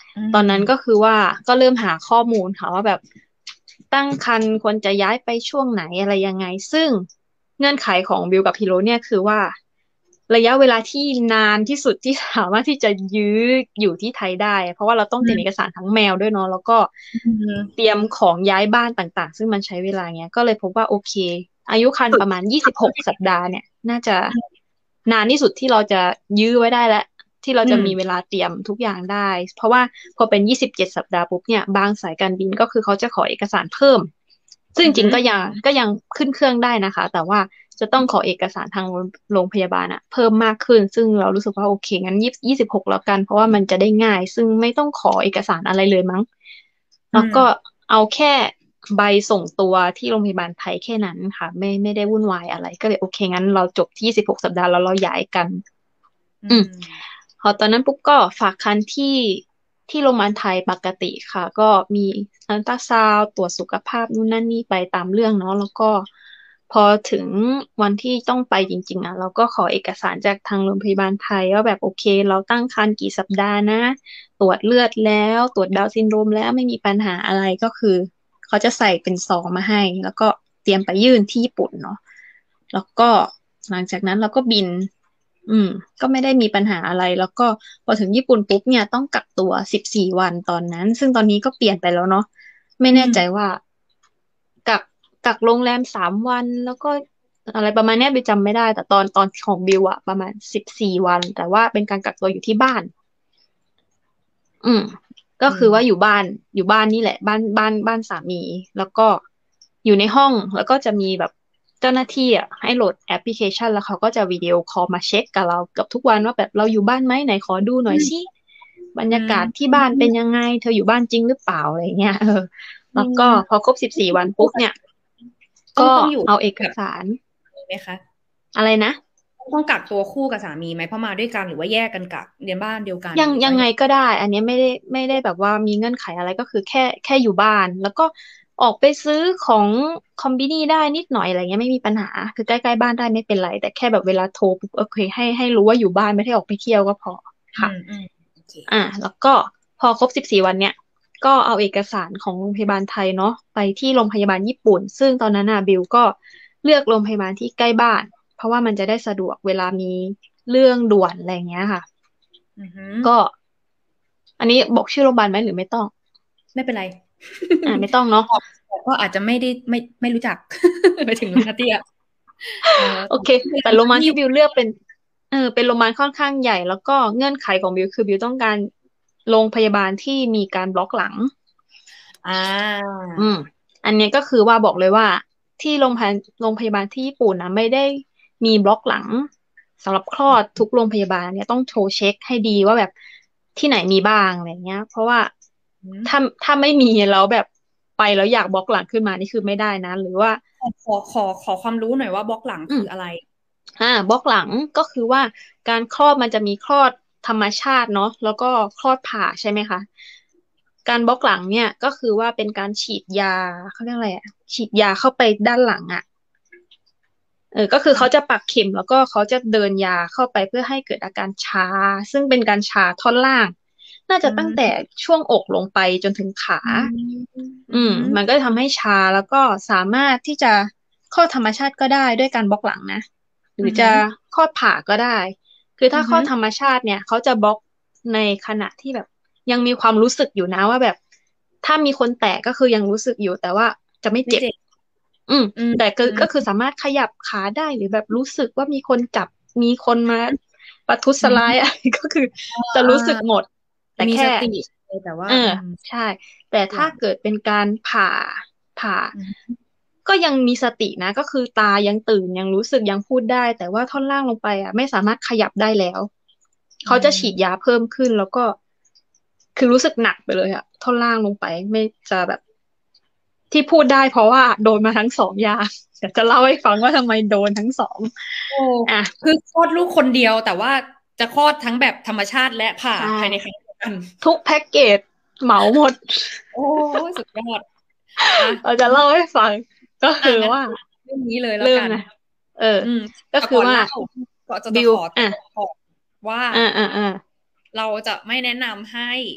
อืตอนนั้นก็มคือว่าก็เริ่มหาข้อมูลค่ะว่าแบบตั้งครรภ์ควรจะย้ายไปช่วงไหนอะไรยังไงซึ่งเงื่อนไขของบิวกับพีโรเนี่ยคือว่าระยะเวลาที่นานที่สุดที่สามารถที่จะยื้ออยู่ที่ไทยได้เพราะว่าเราต้องเตรียมเอกอืมสารทั้งแมวด้วยเนาะแล้วก็อืมเตรียมของย้ายบ้านต่างๆซึ่งมันใช้เวลาเงี้ยก็เลยพบว่าโอเคอายุครรภ์ประมาณยี่สิบหกสัปดาห์เนี่ยน่าจะนานที่สุดที่เราจะยื้อไว้ได้แล้ว ที่เราอืมจะมีเวลาเตรียมทุกอย่างได้ เพราะว่าพอเป็นยี่สิบเจ็ดสัปดาห์ปุ๊บเนี่ยบางสายการบินก็คือเขาจะขอเอกสารเพิ่ม ซึ่งอืจริงๆก็มยังก็ยังขึ้นเครื่องได้นะคะ แต่ว่าจะต้องขอเอกสารทางโรงพยาบาลอะเพิ่มมากขึ้น ซึ่งเรารู้สึกว่าโอเคงั้นยี่ยี่สิบหกแล้วกัน เพราะว่ามันจะได้ง่าย ซึ่งไม่ต้องขอเอกสารอะไรเลยมั้งอืแล้วก็มเอาแค่ใบส่งตัวที่โรงพยาบาลไทยแค่นั้นค่ะไม่ไม่ได้วุ่นวายอะไรก็เลยโอเคงั้นเราจบที่ยี่สิบหกสัปดาห์แล้วเราย้ายกันอือืมมพอตอนนั้นปุ๊บก็ฝากคันที่ที่โรงพยาบาลไทยปกติค่ะก็มีอัลตราซาวด์ตรวจสุขภาพนู่นนั่นนี่ไปตามเรื่องเนาะแล้วก็พอถึงวันที่ต้องไปจริงๆอ่ะเราก็ขอเอกสารจากทางโรงพยาบาลไทยว่าแบบโอเคเราตั้งครรภ์กี่สัปดาห์นะตรวจเลือดแล้วตรวจดาวน์ซินโดรมแล้วไม่มีปัญหาอะไรก็คือเขาจะใส่เป็นซองมาให้แล้วก็เตรียมไปยื่นที่ญี่ปุ่นเนาะแล้วก็หลังจากนั้นเราก็บิน อืมก็ไม่ได้มีปัญหาอะไรแล้วก็พอถึงญี่ปุ่นปุ๊บเนี่ยต้องกักตัวสิบสี่วันตอนนั้นซึ่งตอนนี้ก็เปลี่ยนไปแล้วเนาะไม่อืมแน่ใจว่ากักกักโรงแรมสามวันแล้วก็อะไรประมาณเนี้ยบิวจำไม่ได้แต่ตอนตอนของบิวอะประมาณสิบสี่วันแต่ว่าเป็นการกักตัวอยู่ที่บ้าน อืมก็อืมคือว่าอยู่บ้านอยู่บ้านนี่แหละบ้านบ้านบ้านสามีแล้วก็อยู่ในห้องแล้วก็จะมีแบบเจ้าหน้าที่อ่ะให้โหลดแอปพลิเคชันแล้วเขาก็จะวิดีโอคอลมาเช็คกับเราเกือบทุกวันว่าแบบเราอยู่บ้านไหมไหนขอดูหน่อยสิบรรอืยากาศที่บ้านมเป็นยังไงเธออยู่บ้านจริงหรือเปล่าอะไรเงี้ยเอออืแล้วก็พอมครบสิบสี่วันปุ๊บเนี่ยก็ต้องต้องอยู่เอาเอกแบบสารนี้ไหมคะอะไรนะต้องกักตัวคู่กับสามีไหมเพราะมาด้วยกันหรือว่าแยกกันกักเรียนบ้านเดียวกันยังยังไงหรือว่ายังก็ได้อันเนี้ยไม่ได้ไม่ได้แบบว่ามีเงื่อนไขอะไรก็คือแค่แค่อยู่บ้านแล้วก็ออกไปซื้อของคอมบินี่ได้นิดหน่อยอะไรเงี้ยไม่มีปัญหาคือใกล้ๆบ้านได้ไม่เป็นไรแต่แค่แบบเวลาโทรปุ๊บโอเคให้ให้รู้ว่าอยู่บ้านไม่ได้ออกไปเที่ยวก็พอค่ะอืมอืมโอเคอ่าแล้วก็พอครบสิบสี่วันเนี้ยก็เอาเอกสารของโรงพยาบาลไทยเนาะไปที่โรงพยาบาลญี่ปุ่นซึ่งตอนนั้นน่ะบิวก็เลือกโรงพยาบาลที่ใกล้บ้านเพราะว่ามันจะได้สะดวกเวลามีเรื่องด่วนอะไรเงี้ยค่ะอือหือก็อันนี้บอกชื่อโรงพยาบาลไหมหรือไม่ต้องไม่เป็นไรอ่าไม่ต้องเนาะแต่ก็อาจจะไม่ได้ไม่ไม่รู้จักไปถึงนาเตียเออโอเคแต่โรงพยาบาลที่ที่บิวเลือกเป็นเออเป็นโรงพยาบาลค่อนข้างใหญ่แล้วก็เงื่อนไขของบิวคือบิวต้องการโรงพยาบาลที่มีการบล็อกหลังอ่าอืมอันเนี้ยก็คือว่าบอกเลยว่าที่โรงพยาบาลโรงพยาบาลที่ญี่ปุ่นนะไม่ได้มีบล็อกหลังสำหรับคลอดทุกโรงพยาบาลเนี่ยต้องโทรเช็คให้ดีว่าแบบที่ไหนมีบ้างอะไรเงี้ยเพราะว่าอืมถ้าถ้าไม่มีแล้วแบบไปแล้วอยากบล็อกหลังขึ้นมานี่คือไม่ได้นะหรือว่าขอขอขอขอความรู้หน่อยว่าบล็อกหลังอืมคืออะไรอ่าบล็อกหลังก็คือว่าการคลอดมันจะมีคลอดธรรมชาติเนาะแล้วก็คลอดผ่าใช่ไหมคะการบล็อกหลังเนี่ยก็คือว่าเป็นการฉีดยาเขาเรียกอะไรอะฉีดยาเข้าไปด้านหลังอะเออก็คือเขาจะปักเข็มแล้วก็เขาจะเดินยาเข้าไปเพื่อให้เกิดอาการชาซึ่งเป็นการชาท่อนล่างน่าอืจะตั้งแต่มช่วงอกลงไปจนถึงขาอืมอือืมมมันก็จะทำให้ชาแล้วก็สามารถที่จะคลอดธรรมชาติก็ได้ด้วยการบล็อกหลังนะหรือจะอืมคลอดผ่าก็ได้คืออืถ้าคลอดธรมรมชาติเนี่ยเขาจะบล็อกในขณะที่แบบยังมีความรู้สึกอยู่นะว่าแบบถ้ามีคนแตะก็คือยังรู้สึกอยู่แต่ว่าจะไม่เจ็บไม่เจ็บอืมอืมแต่ก็อืมก็คือสามารถขยับขาได้หรือแบบรู้สึกว่ามีคนจับมีคนมาประทุษอืร้ายมอะไรก็คือจะอ่รู้สึกหมาดแต่แค่มีสติแต่ว่าเอออืมใช่แต่ถ้าหลังเกิดเป็นการผ่าผ่าอืมก็ยังมีสตินะก็คือตายังตื่นยังรู้สึกยังพูดได้แต่ว่าท่อนล่างลงไปอ่ะไม่สามารถขยับได้แล้วอืเขาจะฉีดยามเพิ่มขึ้นแล้วก็คือรู้สึกหนักไปเลยอะท่อนล่างลงไปไม่จะแบบที่พูดได้เพราะว่าโดนมาทั้งสองอย่างเดี๋ยวจะเล่าให้ฟังว่าทำไมโดนทั้งสองโอ้อ่ะคือคลอดลูกคนเดียวแต่ว่าจะคลอดทั้งแบบธรรมชาติและผ่าใช่ภายในครั้งเดียวกันทุกแพ็กเกจเหมาหมดโอ้ยสุดยอดอ่ะเราจะเล่าให้ฟังก็อ่ะงั้นคือว่าเรื่องนี้เลยแล้วกันเริ่มนะเอออืมก็คือว่าแต่ก่อนเล่าก็จะจะบิวขอตัอ่ะดก่อนว่าอ่าอ่าอ่าเราจะไม่แนะนำให้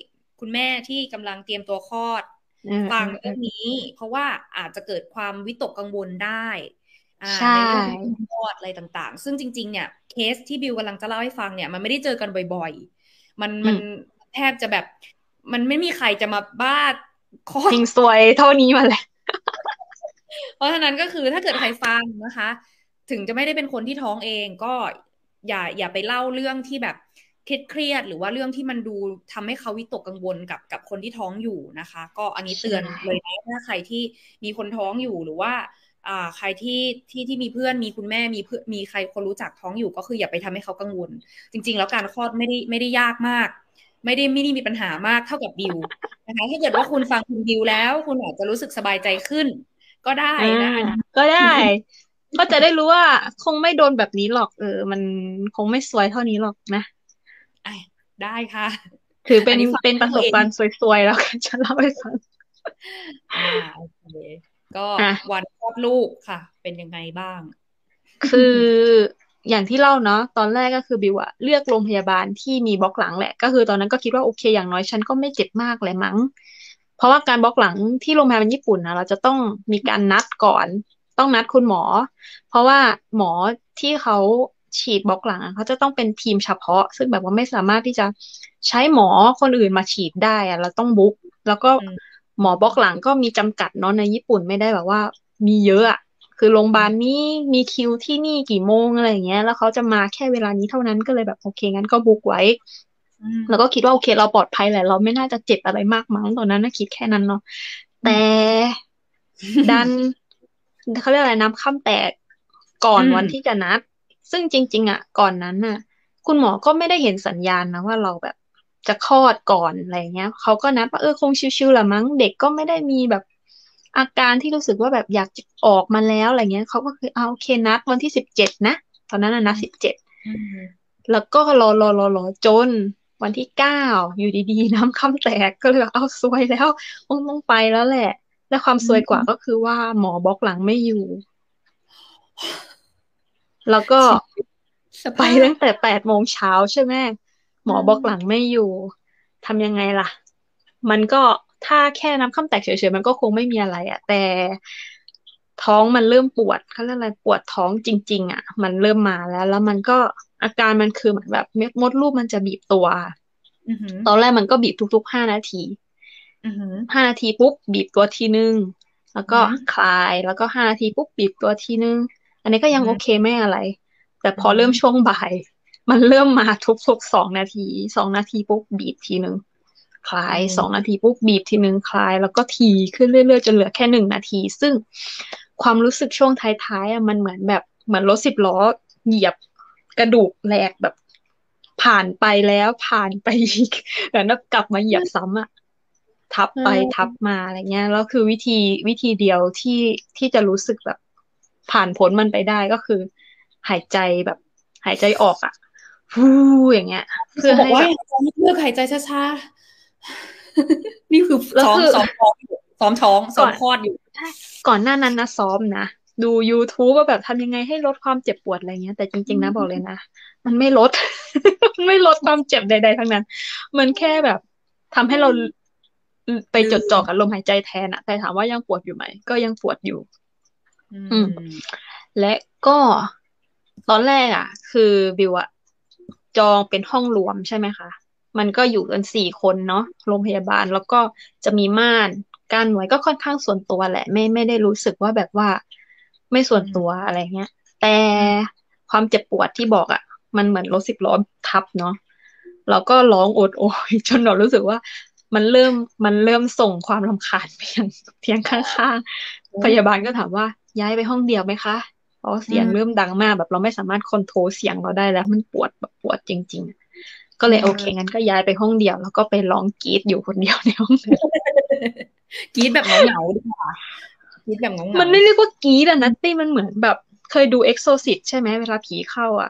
คุณแม่ที่กำลังเตรียมตัวคลอดเออเอฟังอเออเรื่องนี้เพราะว่าอาจจะเกิดความวิตกกังวลได้อ่าใชในเรื่อง่คลอดอะไรต่างๆซึ่งจริงๆเนี่ยเคสที่บิวกำลังจะเล่าให้ฟังเนี่ยมันไม่ได้เจอกันบ่อยๆมันมันอืมแทบจะแบบมันไม่มีใครจะมาบ้าคลอดเฮงซวยเท่านี้มาแหละเพราะฉะนั้นก็คือถ้าเกิดใครฟังนะคะถึงจะไม่ได้เป็นคนที่ท้องเองก็อย่าอย่าไปเล่าเรื่องที่แบบเครียดเครียดหรือว่าเรื่องที่มันดูทำให้เขาวิตกกังวลกับกับคนที่ท้องอยู่นะคะก็อันนี้ใชเตือนเลย่นะถ้าใครที่มีคนท้องอยู่หรือว่าอ่าใครที่ที่ที่มีเพื่อนมีคุณแม่มีเพื่อนมีใครคนรู้จักท้องอยู่ก็คืออย่าไปทำให้เขากังวลจริงๆแล้วการคลอดไม่ได้ไม่ได้ยากมากไม่ได้ไม่ได้มีปัญหามากเท่ากับบิวนะคะถ้าเกิดว่าคุณฟังคุณบิวแล้วคุณอาจจะรู้สึกสบายใจขึ้น ก็ได้อ่านะอันนี้ก็ได้ก็จะได้รู้ว่าคงไม่โดนแบบนี้หรอกเออมันคงไม่สวยเท่านี้หรอกนะอ่ะได้ค่ะถือเป็นอันนี้ฟังเป็นประสตัวเองบการณ์ซวยๆแล้วกันจะเล่าให้ฟังอ่าโอเคก็อ่ะวันคลอดลูกค่ะเป็นยังไงบ้างคืออย่างที่เล่าเนาะตอนแรกก็คือบิวอะเลือกโรงพยาบาลที่มีบล็อกหลังแหละก็คือตอนนั้นก็คิดว่าโอเคอย่างน้อยฉันก็ไม่เจ็บมากเลยมั้งเพราะว่าการบล็อกหลังที่โรงพยาบาลญี่ปุ่นนะเราจะต้องมีการนัดก่อนต้องนัดคุณหมอเพราะว่าหมอที่เขาฉีดบล็อกหลังอะเขาจะต้องเป็นทีมเฉพาะซึ่งแบบว่าไม่สามารถที่จะใช้หมอคนอื่นมาฉีดได้อะเราต้องบุ๊กแล้วก็อืมหมอบล็อกหลังก็มีจำกัดเนาะในญี่ปุ่นไม่ได้แบบว่ามีเยอะอะ คือโรงพยาอืมบาลนี้มีคิวที่นี่กี่โมงอะไรอย่างเงี้ยแล้วเขาจะมาแค่เวลานี้เท่านั้นก็เลยแบบโอเคงั้นก็บุ๊กไว้อืมแล้วก็คิดว่าโอเคเราปลอดภัยแหละเราไม่น่าจะเจ็บอะไรมากมั้งตอนนั้นนะคิดแค่นั้นเนาะแต่อืมดันเขาเรียกอะไรน้ำค่ำแตกก่ออืมนวันที่จะนัดซึ่งจริงๆอ่ะก่อนนั้นน่ะคุณหมอก็ไม่ได้เห็นสัญญาณนะว่าเราแบบจะคลอดก่อนอะไรเงี้ยเขาก็นัดว่าเออคงชิวๆแหละมั้งเด็กก็ไม่ได้มีแบบ อาการที่รู้สึกว่าแบบอยากจะออกมาแล้วอะไรเงี้ยเขาก็คือเอาโอเคนัดวันที่สิบเจ็ดนะตอนนั้นนะนัดสิบเจ็ดอืมแล้วก็รอรอรอรอจนวันที่เก้าอยู่ดีๆน้ำค่ำแตกก็เลยแบบเอาซวยแล้วคงต้องไปแล้วแหละและความอืซวยกว่ามก็คือว่าหมอบล็อกหลังไม่อยู่แล้วก็ชีวิตสไปภาพตั้งแต่แปดโมงเช้าใช่ไหมหมอือบล็อกหลังมไม่อยู่ทำยังไงล่ะ มันก็ถ้าแค่น้ำค่ำแตกเฉยๆมันก็คงไม่มีอะไรอะแต่ท้องมันเริ่มปวดเขาเรียกอะไรปวดท้องจริงๆอะมันเริ่มมาแล้วแล้วมันก็อาการมันคือเหมือนแบบเม็ดมดลูกมันจะบีบตัวอือหือตอนแรกมันก็บีบทุกๆห้านาทีอือหือห้านาทีปุ๊บบีบตัวทีนึงแล้วก็อือหือคลายแล้วก็ห้านาทีปุ๊บบีบตัวทีนึงอันนี้ก็อือหือยังโอเคไม่อะไรแต่พอือหืออเริ่มช่วงบ่ายมันเริ่มมาทุกๆสองนาทีสองนาทีปุ๊บบีบทีนึง คลายสองนาทีปุ๊บบีบทีนึงคลายแล้วก็ทีขึ้นเรื่อยๆจนเหลือแค่หนึ่งนาทีซึ่งความรู้สึกช่วงท้ายๆอ่ะมันเหมือนแบบเหมือนรถสิบล้อเหยียบกระดูกแหลกแบบผ่านไปแล้วผ่านไปอีกเหมือนแบบกลับมาเหยียบซ้ำอ่ะทับเไปทับออมาอะไรเงี้ยแล้วคือวิธีวิธีเดียวที่ที่จะรู้สึกแบบผ่านพ้นมันไปได้ก็คือหายใจแบบหายใจออกอ่ะฟูอย่างเงี้ยเพื่จะบอกว่าอให้แบบเลือกหายใจช้าๆนี่คือซ้อมแล้วคือซ้อมท้องอยู่ซ้อมท้องซ้อก่อนมคลอดอยู่ใช่ก่อนหน้านั้นนะซ้อมนะดู ยูทูบ ว่าแบบทำยังไงให้ลดความเจ็บปวดอะไรเงี้ยแต่จอืริงๆนะบอกเลยมนะมันไม่ลดมันไม่ลดความเจ็บใดๆทั้งนั้นมันแค่แบบทำให้เราไปลืจดจ่อมกับลมหายใจแทนอะแต่ถามว่ายังปวดอยู่ไหมก็ยังปวดอยู่อือืมมและก็ตอนแรกอ่ะคือบิวอะจองเป็นห้องรวมใช่ไหมคะมันก็อยู่กันสี่คนเนาะโรงพยาบาลแล้วก็จะมีม่านกั้นไว้ก็ค่อนข้างส่วนตัวแหละไม่ไม่ได้รู้สึกว่าแบบว่าไม่ส่วนตัวอืมอะไรเงี้ยแต่อืมความเจ็บปวดที่บอกอ่ะมันเหมือนรถสิบล้อทับเนาะแล้วก็ร้องโอดโอยจนเรารู้สึกว่ามันเริ่มมันเริ่มส่งความรำคาญไปยังเตียงข้างๆพยาบาลก็ถามว่าย้ายไปห้องเดียวไหมคะ เพราะอืเสียงเริ่มมดังมากแบบเราไม่สามารถคอนโทรลเสียงเราได้แล้วมันปวดแบบปวดจริงๆก็เเลยโอเคอองั้นก็ย้ายไปห้องเดียวแล้วก็ไปร้องกรีดอยู่คนเดียวในห้องนั้นกรีดแบบเหงาเหงาดีกว่ากรีดแบบเหงาเหงามันไม่เรียกว่ากรีดอะนัตตี้มันเหมือนแบบเคยดูเอ็กโซซิสใช่ไหมเวลาผีเข้าอ่ะ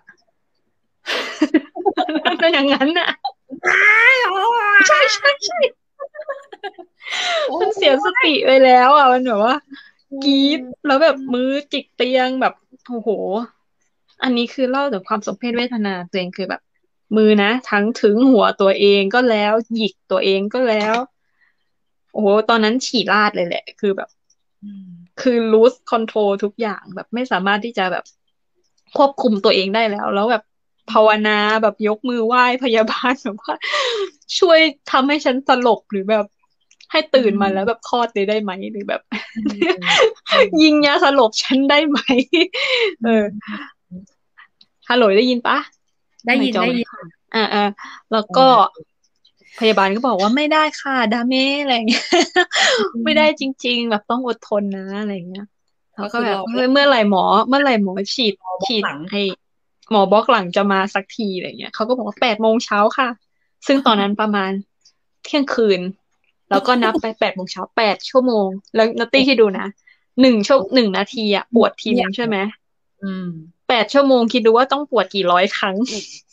มันอย่างนั้นอ่ะใช่ใช่ใช่โอ้มันเสียสติไปแล้วอ่ะมันแบบว่าอืกรีดมแล้วแบบมือจิกเตียงแบบโอ้โห อันนี้คือเล่าถึงความสมเพชเวทนาตัวเองคือแบบมือนะทั้งถึงหัวตัวเองก็แล้วหยิกตัวเองก็แล้วโอ้โหตอนนั้นฉี่ราดเลยแหละคือแบบอืมคือ lose control ทุกอย่างแบบไม่สามารถที่จะแบบควบคุมตัวเองได้แล้วแล้วแบบภาวนาแบบยกมือไหว้พยาบาลแบบว่าช่วยทำให้ฉันสลบหรือแบบให้อืตื่นมาแล้วแบบมคลอดเลยได้ไหมหรือแบบอืมอืมยิงยาสลบฉันได้ไหมอืเออมฮัลโหลได้ยินปะได้ทำไมยินได้ยินจอมันค้างอ่าอ่าแล้วก็เออพยาบาลก็บอกว่าไม่ได้ค่ะดาเมอะไรอย่างเงี้ยอืไม่ได้จมริงๆแบบต้องอดทนนะอะไรอย่างเงี้ยเราก็คือก็แบบเฮ้รอเวลายเมื่อไหร่หมอเมื่อไหร่หมอฉีดรอบล็อฉีดกหลังไอหมอบล็อกหลังจะมาสักทีอะไรเงี้ยเขาก็บอกว่าแปดโมงเช้าค่ะซึ่งตอนนั้นประมาณเที่ยงคืนแล้วก็นับไปแปดโมงเช้าแปดชั่วโมงแล้วนัตตี้ที่ดูนะหนึ่งชั่วหนึ่งนาทีอะปวดทีเนี่ยนึงใช่ไหมอืมแปดชั่วโมงคิดดูว่าต้องปวดกี่ร้อยครั้ง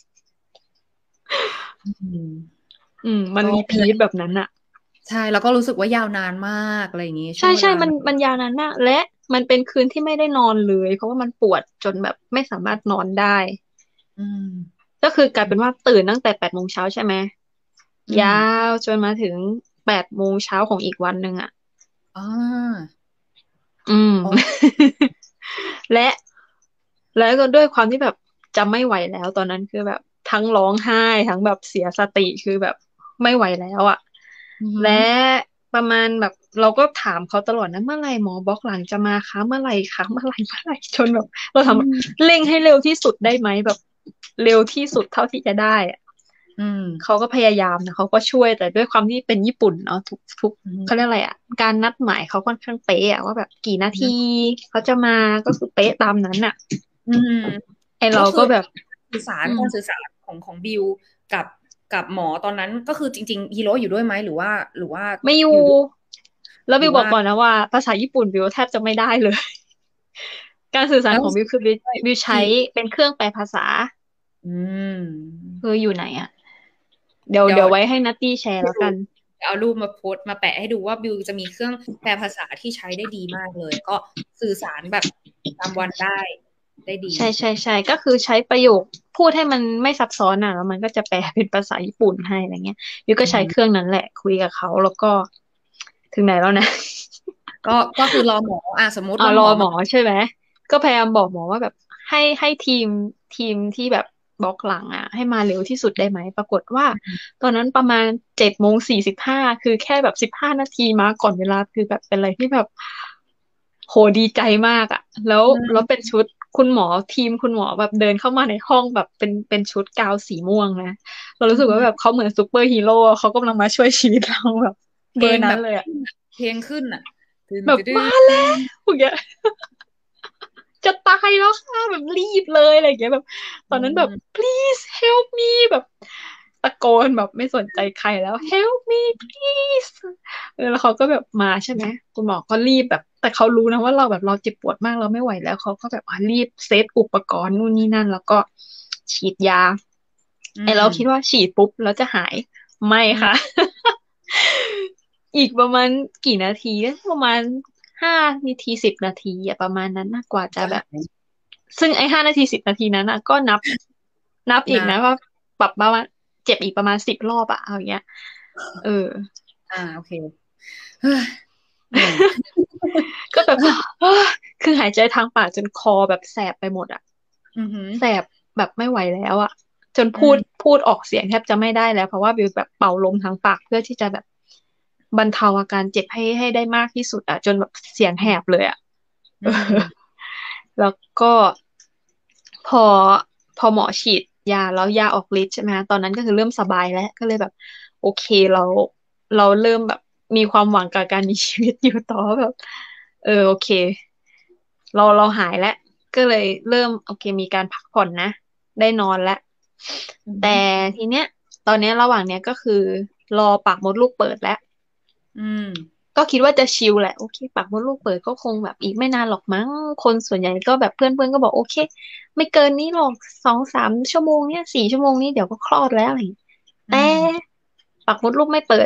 อืมอืมมันก็รีพีทแบบนั้นอะใช่แล้วก็รู้สึกว่ายาวนานมากอะไรอย่างงี้ช่ใช่ใช่วงเวลามันมันยาวนานมากและมันเป็นคืนที่ไม่ได้นอนเลยเพราะว่ามันปวดจนแบบไม่สามารถนอนได้อืมก็คือกลายเป็นว่าตื่นตั้งแต่แปดโมงเช้าใช่ไหมอืยามวจนมาถึงแปดโมงเช้าของอีกวันหนึ่งอะอ่าอืมอ๋อและแล้วก็ด้วยความที่แบบจำไม่ไหวแล้วตอนนั้นคือแบบทั้งร้องไห้ทั้งแบบเสียสติคือแบบไม่ไหวแล้วอะอือหืและอประมาณแบบเราก็ถามเขาตลอดนะเมื่อไหร่หมอบล็อกหลังจะมาคะเมื่อไหร่คะเมื่อไหร่เมื่อไหร่จนแบบเราอืทำมเร่งให้เร็วที่สุดได้ไหมแบบเร็วที่สุดเท่าที่จะได้อะอืมเขาก็พยายามนะเขาก็ช่วยแต่ด้วยความที่เป็นญี่ปุ่นเนาะทุกทุกอืเขาเรียกมอะไรอะการนัดหมายเขาค่อนข้างเป๊ะอะว่าแบบกี่นาทีอืมเขาจะมาก็คือเป๊ะตามนั้นอะอืมไอก็คือเราก็แบบสื่อสารอืมการสื่อสารของของบิวกับกับหมอตอนนั้นก็คือจริงๆฮีโร่อยู่ด้วยไหมหรือว่าหรือว่าไม่อยู่อยู่ด้วยแล้วบิวบอกหรือว่าก่อนนะว่าภาษาญี่ปุ่นบิวแทบจะไม่ได้เลยการสื่อสารแล้วของบิวคือบิวบิวใช้ที่เป็นเครื่องแปลภาษาอืมคืออยู่ไหนอะเดี๋ยวเดี๋ยวเดี๋ยวไว้ให้นัตตี้แชร์แล้วกันเอารูปมาโพสต์มาแปะให้ดูว่าบิวจะมีเครื่องแปลภาษาที่ใช้ได้ดีมากเลยก็สื่อสารแบบตามวันได้ได้ดีใช่ใช่ใช่ก็คือใช้ประโยคพูดให้มันไม่ซับซ้อนอ่ะแล้วมันก็จะแปลเป็นภาษาญี่ปุ่นให้อะไรเงี้ยบิวก็อืใช้เครื่องมนั้นแหละคุยกับเขาแล้วก็ถึงไหนแล้วนะก็ก็คือรอหมออ่ะสมมุติอ่ารอหมว่าหมอมาอใช่ไหมก็พยายามบอกหมอว่าแบบให้ให้ทีมทีมที่แบบบล็อกหลังอ่ะให้มาเร็วที่สุดได้ไหมปรากฏว่าตอนนั้นประมาณเจ็ดโมงสี่สิบห้าคือแค่แบบสิบห้านาทีมาก่อนเวลาคือแบบเป็นอะไรที่แบบโหดีใจมากอ่ะแล้วอืแล้วเป็นมชุดคุณหมอทีมคุณหมอแบบเดินเข้ามาในห้องแบบเป็นเป็นชุดกาวสีม่วงนะเรารู้สึกว่าแบบอืมเขาเหมือนซูเปอร์ฮีโร่เขากำลังมาช่วยชีวิตเราแบบเบอร์เพลงแบบนั้นเลยอ่ะเพลงขึ้นอ่ะตึนแบบตึ้มานแล้วอย่างเงี้ย จะตายแล้วค่ะแบบรีบเลยอะไรอย่างเงี้ยแบบตอือนนั้นแบบม please help me แบบตะโกนแบบไม่สนใจใครแล้ว help me please เออแล้วเขาก็แบบมาใช่ไหมคุณหมอก็รีบแบบแต่เขารู้นะว่าเราแบบเราเจ็บปวดมากเราไม่ไหวแล้วเขาก็แบบอ่ะรีบเซตอุปกรณ์นู่นนี่นั่นแล้วก็ฉีดยาอืไอเราคิดว่ามฉีดปุ๊บแล้วจะหายไม่ค่ะอืมอีกประมาณกี่นาทีนะประมาณห้านาทีสิบนาทีอะประมาณนั้นนะกว่าจะแบบก็หายซึ่งไอ้ห้านาทีสิบนาทีนั้นอ่ะก็นับนับอีกนานนะว่าปรับมาว่าเจ็บอีกประมาณสิบรอบอะเอาอย่างเงี้ยเอออ่าโอเคเฮ้ยเหนื่อยก็แบบเอ้อคือหายใจทางปากจนคอแบบแสบไปหมดอะอือหือแสบแบบไม่ไหวแล้วอะจนอืพูดมพูดออกเสียงแทบจะไม่ได้แล้วเพราะว่าบิวแบบเป่าลมทางปากเพื่อที่จะแบบบรรเทาอาการเจ็บให้ให้ได้มากที่สุดอะจนแบบเสียงแหบเลยอะอืเออมแล้วก็พอพอหมอฉีดยาแล้วยาออกฤทธิ์ใช่ไหมคะตอนนั้นก็คือเริ่มสบายแล้วก็เลยแบบโอเคเราเราเริ่มแบบมีความหวังกับการมีชีวิตอยู่ต่อแบบเออโอเคเราเราหายแล้วก็เลยเริ่มโอเคมีการพักผ่อนนะได้นอนแล้วแต่อือหือทีเนี้ยตอนเนี้ยระหว่างเนี้ยก็คือรอปากมดลูกเปิดแล้วอืมก็คิดว่าจะชิลแหละโอเคปากมดลูกเปิดก็คงแบบอีกไม่นานหรอกมั้งคนส่วนใหญ่ก็แบบเพื่อนเพื่อนก็บอกโอเคไม่เกินนี้หรอกสองสามชั่วโมงเนี้ยสี่ชั่วโมงนี้เดี๋ยวก็คลอดแล้วอะไรอย่างเงี้ยอืแต่มปากมดลูกไม่เปิด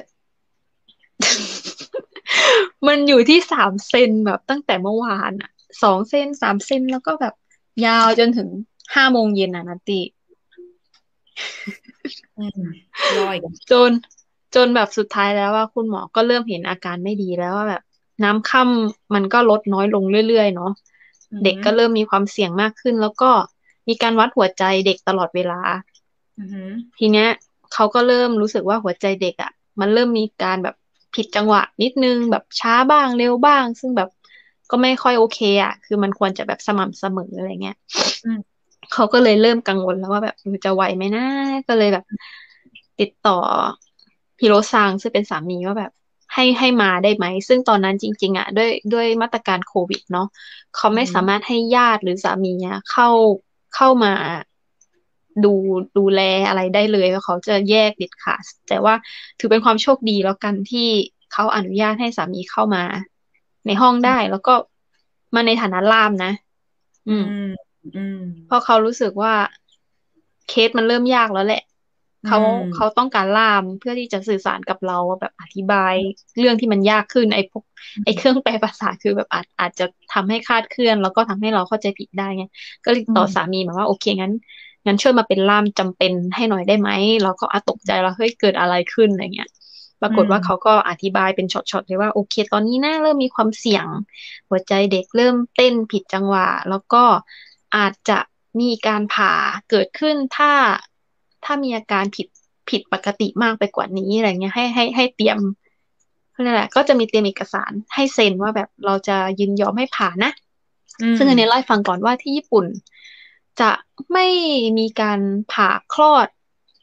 มันอยู่ที่สามเซนแบบตั้งแต่เมื่อวานอ่ะสองเซนสามเซนแล้วก็แบบยาวจนถึงห้าโมงเย็นอ่ะนัตติอืมรออีกอ่ะจนจนแบบสุดท้ายแล้วว่าคุณหมอก็เริ่มเห็นอาการไม่ดีแล้วว่าแบบน้ำค่ำมันก็ลดน้อยลงเรื่อยๆเนาะอืเด็กก็มเริ่มมีความเสี่ยงมากขึ้นแล้วก็มีการวัดหัวใจเด็กตลอดเวลาอืมทีเนี้ยเขาก็เริ่มรู้สึกว่าหัวใจเด็กอ่ะมันเริ่มมีการแบบผิดจังหวะนิดนึงแบบช้าบ้างเร็วบ้างซึ่งแบบก็ไม่ค่อยโอเคอ่ะคือมันควรจะแบบสม่ำเสมออะไรเงี้ยอืมเขาก็เลยเริ่มกังวลแล้วว่าแบบเออจะไหวไหมนะก็เลยแบบติดต่อฮิโรซังซึ่งเป็นสามีว่าแบบให้ให้มาได้ไหมซึ่งตอนนั้นจริงๆอ่ะด้วยด้วยมาตรการโควิดเนาะเขาอืไม่สามารถมให้ญาติหรือสามีเนี่ยเข้าเข้ามาดูดูแลอะไรได้เลยเพราะเขาจะแยกเด็ดขาดแต่ว่าถือเป็นความโชคดีแล้วกันที่เขาอนุญาตให้สามีเข้ามาในห้องได้แล้วก็มาในฐานะล่ามนะอือืมมอืมเพราะเขารู้สึกว่าเคสมันเริ่มยากแล้วแหละอืเขาเขามต้องการล่ามเพื่อที่จะสื่อสารกับเราแบบอธิบายเรื่องที่มันยากขึ้นไอ้พวกไอ้เครื่องแปลภาษาคือแบบอาจอาจจะทำให้คลาดเคลื่อนแล้วก็ทำให้เราเข้าใจผิดได้ไงก็เลยติดต่อสาอืมมีมาว่าโอเคงั้นงั้นช่วยมาเป็นล่ามจำเป็นให้หน่อยได้ไหมเราก็อะตกใจแล้วเฮ้ยเกิดอะไรขึ้นอะไรเงี้ยปราอืกฏว่าเขามก็อธิบายเป็นช็อตๆเลยว่าโอเคตอนนี้นะเริ่มมีความเสี่ยง หัวใจเด็กเริ่มเต้นผิดจังหวะแล้วก็อาจจะมีการผ่าเกิดขึ้นถ้าถ้ามีอาการผิดผิดปกติมากไปกว่านี้อะไรเงี้ยให้ให้ให้เตรียมนั่นแหละก็จะมีเตรียมเอกสารให้เซ็นว่าแบบเราจะยินยอมให้ผ่านะอืมซึ่งอันนี้เล่าให้ฟังก่อนว่าที่ญี่ปุ่นจะไม่มีการผ่าคลอด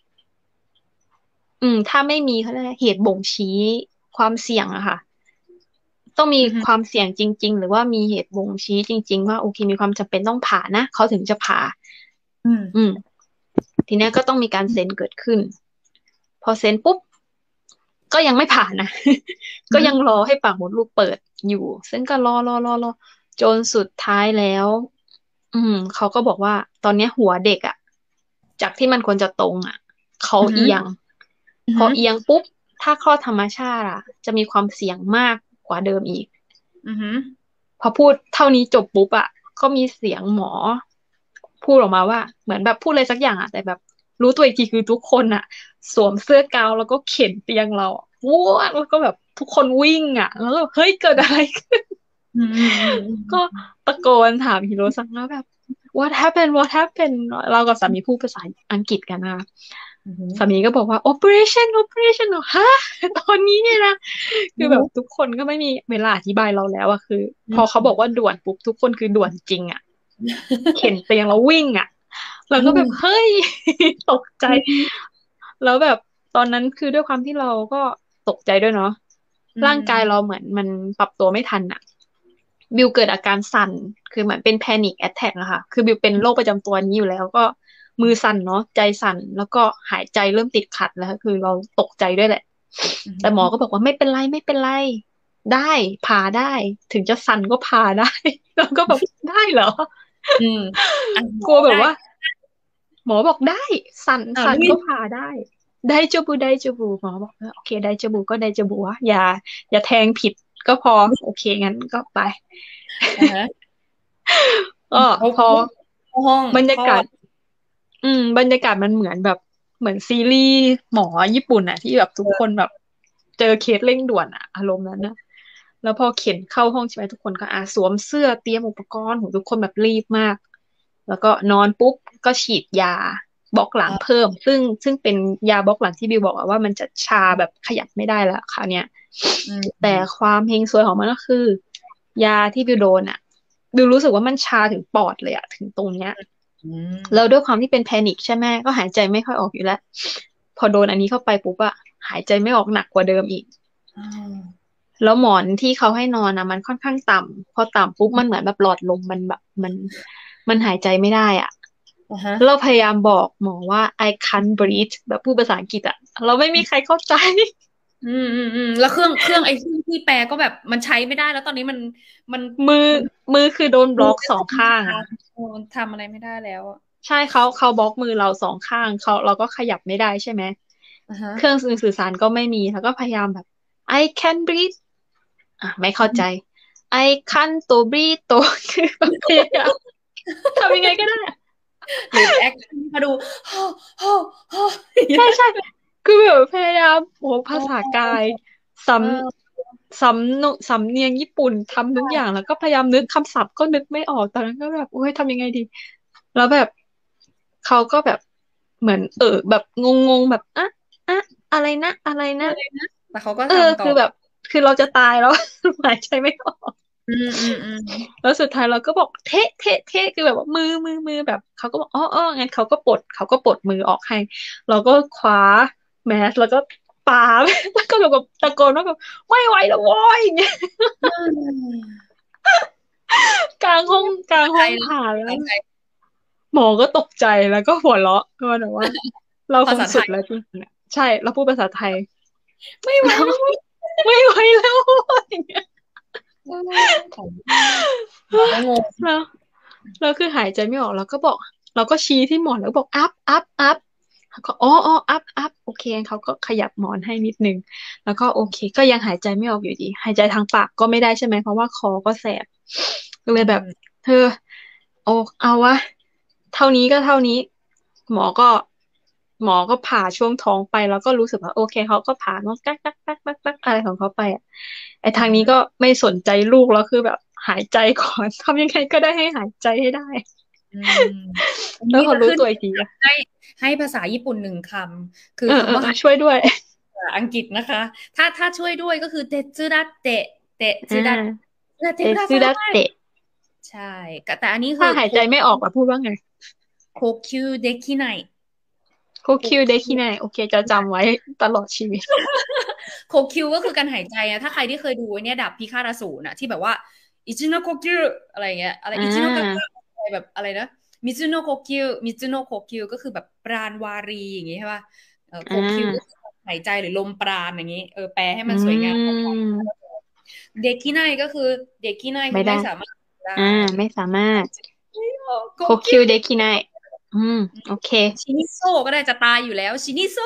อืมถ้าไม่มีเขาเรียกอะไรเหตุบ่งชี้ความเสี่ยงอะค่ะต้องมีอืมความเสี่ยงจริงๆหรือว่ามีเหตุบ่งชี้จริงๆว่าโอเคมีความจำเป็นต้องผ่านะเขาถึงจะผ่าอืมอืมทีเนี้ยก็ต้องมีการเซ็นเกิดขึ้นพอเซ็นปุ๊บก็ยังไม่ผ่านะอืก็ยังรมอให้ปากมดลูกเปิดอยู่ซึ่งก็รอรอรอรอจนสุดท้ายแล้วอืมเขาก็บอกว่าตอนเนี้ยหัวเด็กอะจากที่มันควรจะตรงอะเขาอืมเอียงอืพอมเอียงปุ๊บ ถ้าคลอดธรรมชาติอะจะมีความเสี่ยงมากกว่าเดิมอีกอืมพอพูดเท่านี้จบปุ๊บอะก็มีเสียงหมอพูดออกมาว่าเหมือนแบบพูดอะไรสักอย่างอะแต่แบบรู้ตัวอีกทีคือทุกคนอะสวมเสื้อกาวแล้วก็เข็นเตียงเราอะว้าวแล้วก็แบบทุกคนวิ่งอะแล้วก็เฮ้ยเกิดอะไรขึ้นอืมอืมอืมอืก็มตะโกนถามฮิโรซังแล้วแบบ what happened what happened เรากับสามีพูดภาษาอังกฤษกันนะคะอืมสามีก็บอกว่า operation operation เหรอฮะตอนนี้เนี่ยนะคือแบบทุกคนก็ไม่มีเวลาอธิบายเราแล้วอะคือพอเขาบอกว่าด่วนปุ๊บทุกคนคือด่วนจริงอะเข็นเตียงแล้ววิ่งอะเราก็แบบเฮ้ยตกใจแล้วแบบตอนนั้นคือด้วยความที่เราก็ตกใจด้วยเนาะอืร่างกายเรามเหมือนมันปรับตัวไม่ทันอะ บิวเกิดอาการสั่นคือเหมือนเป็นแพนิคแอ t แทกอะค่ะคือบิวเป็นโรคประจำตัวนี้อยู่แล้วก็มือสั่นเนาะใจสั่นแล้วก็หายใจเริ่มติดขัดแล้วคือเราตกใจด้วยแหละอืแต่หมอก็มบอกว่าไม่เป็นไรไม่เป็นไรได้ผ่าได้ถึงจะสั่นก็ผ่าได้แล้วก็แบบได้เหรออืมอ่ะหมอได้กลัวแบบว่าหมอบอกได้สั่นอ่าลุยสั่นก็ผ่าได้ได้จบูได้จบูหมอบอกเออโอเคได้จบูก็ได้จบูวะอย่าอย่าแทงผิดก็พอโอเคงั้นก็ไปอ่าฮะก็เขาพอเข้าห้องคลอบรรยากาศดอืมบรรยากาศมันเหมือนแบบเหมือนซีรีส์หมอญี่ปุ่นอะที่แบบทุกคนแบบเจอเคสเร่งด่วนอะอารมณ์นั้นนะแล้วพอเข็นเข้าห้องใช่ไหมทุกคนก็อ่ะสวมเสื้อเตรียมอุปกรณ์โหทุกคนแบบรีบมากแล้วก็นอนปุ๊บก็ฉีดยาบล็อกหลังอ่าเพิ่มซึ่งซึ่งเป็นยาบล็อกหลังที่บิวบอกอะว่ามันจะชาแบบขยับไม่ได้แล้วคราวเนี้ยอืแต่มความเฮงซวยของมันก็คือยาที่บิวโดนอะ บิวรู้สึกว่ามันชาถึงปอดเลยอะถึงตรงเนี้ยอืมแล้วด้วยความที่เป็นแพนิคใช่ไหมก็หายใจไม่ค่อยออกอยู่แล้วพอโดนอันนี้เข้าไปปุ๊บอะหายใจไม่ออกหนักกว่าเดิมอีกอ่าแล้วหมอนที่เขาให้นอนอะมันค่อนข้างต่ำพอต่ำปุ๊บมันเหมือนแบบหลอดลมมันแบบมันมันหายใจไม่ได้อะอ่าฮะเราพยายามบอกหมอว่า I can't breathe แบบพูดภาษาอังกฤษอะเราไม่มีใครเข้าใจอืมอืมอืมแล้วเครื่องเครื่องไอ้เครื่องที่แปลก็แบบมันใช้ไม่ได้แล้วตอนนี้มันมันมือมันมือคือโดนบมือล็อกสองไม่ต้องข้างอะทำเออทำอะไรไม่ได้แล้วอ่ะใช่เขาเขาบล็อกมือเราสองข้างเขาเราก็ขยับไม่ได้ใช่ไหมอ่าฮะเครื่องสื่อสารก็ไม่มีแล้วก็พยายามแบบ I can breathe อ่ะไม่เข้าใจ I can't breathe คือแบบพยายามทำยังไงก็ได้หรือแอคมาดูฮ่อฮ่อฮ่ออย่างเงี้ยใช่ใช่คือแบบพยายามโอ้ภาษากาเออยสเออำสำเนสำเนียงญี่ปุ่นทำทุกอย่างแล้วก็พยายามนึกคำศัพท์ก็นึกไม่ออกตอนนั้นก็แบบโอ้ยทำยังไงดีแล้วแบบเขาก็แบบเหมือนเออแบบงงๆแบบอะอะอะไรนะอะไรนะอะไรนะแต่เขาก็เออทำต่อคือแบบคือเราจะตายแล้วหายใจไม่ออกอืมอืมอืมแล้วสุดท้ายเราก็บอกเทะเทะเทะคือแบบว่ามือมือมือแบบเขาก็บอกอ๋ออ๋องั้นเขาก็ปลดเขาก็ปลดมือออกให้เราก็คว้าแมสแล้วก็ปาแล้วก็แบบตะโกนว่าแบบไม่ไหวแล้วโว้ยอย่างเงี้ยอืมกลางห้องกลางใจห้องนะผ่าแล้วใจหมอก็ตกใจแล้วก็หัวเราะก็แบบว่าเราคภาษาไทยงสุดแล้วจริงๆอะใช่เราพูดภาษาไทยไม่ไหวแล้วแล้วเว้ยไม่ไหวแล้วโว้ยอย่างเงี้ยเออของหมอก็งงแล้วแล้วคือหายใจไม่ออกเราก็บอกเราก็ชี้ที่หมอนแล้วก็บอกอัพอัพอัพ เขาก็อ๋ออ๋ออัพอัพโอเคเขาก็ขยับหมอนให้นิดนึงแล้วก็โอเคก็ยังหายใจไม่ออกอยู่ดีหายใจทางปากก็ไม่ได้ใช่ไหมเพราะว่าคอก็แสบก็อืเลยแบบมเธอโอ้เอาวะเท่านี้ก็เท่านี้หมอก็หมอก็ผ่าช่วงท้องไปแล้วก็รู้สึกว่าโอเคเขาก็ผ่าเนาะกักกักกักกักกักอะไรของเขาไปอ่ะไอ้อืมทางนี้ก็ไม่สนใจลูกแล้วคือแบบหายใจก่อนทำยังไงก็ได้ให้หายใจให้ได้อืมอันแล้วพอรู้นี้จะขึ้นตัวอีกทีอะให้ให้ภาษาญี่ปุ่นหนึ่งคำคือเออเออเออคำว่าหายช่วยด้วยภาษาอังกฤษนะคะถ้าถ้าช่วยด้วยก็คือเตซึดัตเตะเตอ่ซึดัตาเตซึเตซึดัตดัเตะใช่ก็แต่อันนี้คืถ้าอโคหายใจไม่ออกอะพูดว่าไงโคคิวเดคิไนโคโคคิวเดคิวคิไนโอเคจะจำไว้ตลอดชีวิตโคคิวก็คือการหายใจอะถ้าใครที่เคยดูไอ้เนี่ยดาบพิฆาตอสูรนะที่แบบว่าอิจิโนโคคิวอะไรเงี้ยอะไรอ่อิจิโนกะาอะไรแบบอะไรนะมิซุโนโคคิวมิซุโนโคคิวก็คือแบบปราณวารีอย่างงี้ใช่ป่ะเออโคอ่คิวก็าคือหายใจหรือลมปราณอย่างงี้เออแปลให้อืมันสวยงามมเด็กขี้ในก็คือเด็กขี้ในคือไม่ได้ไม่สามารถได้อ่าไม่สามารถโคโคคิวคิวเดคิไนอืมโอเคชินิโซก็ได้จะตายอยู่แล้วชินิโซ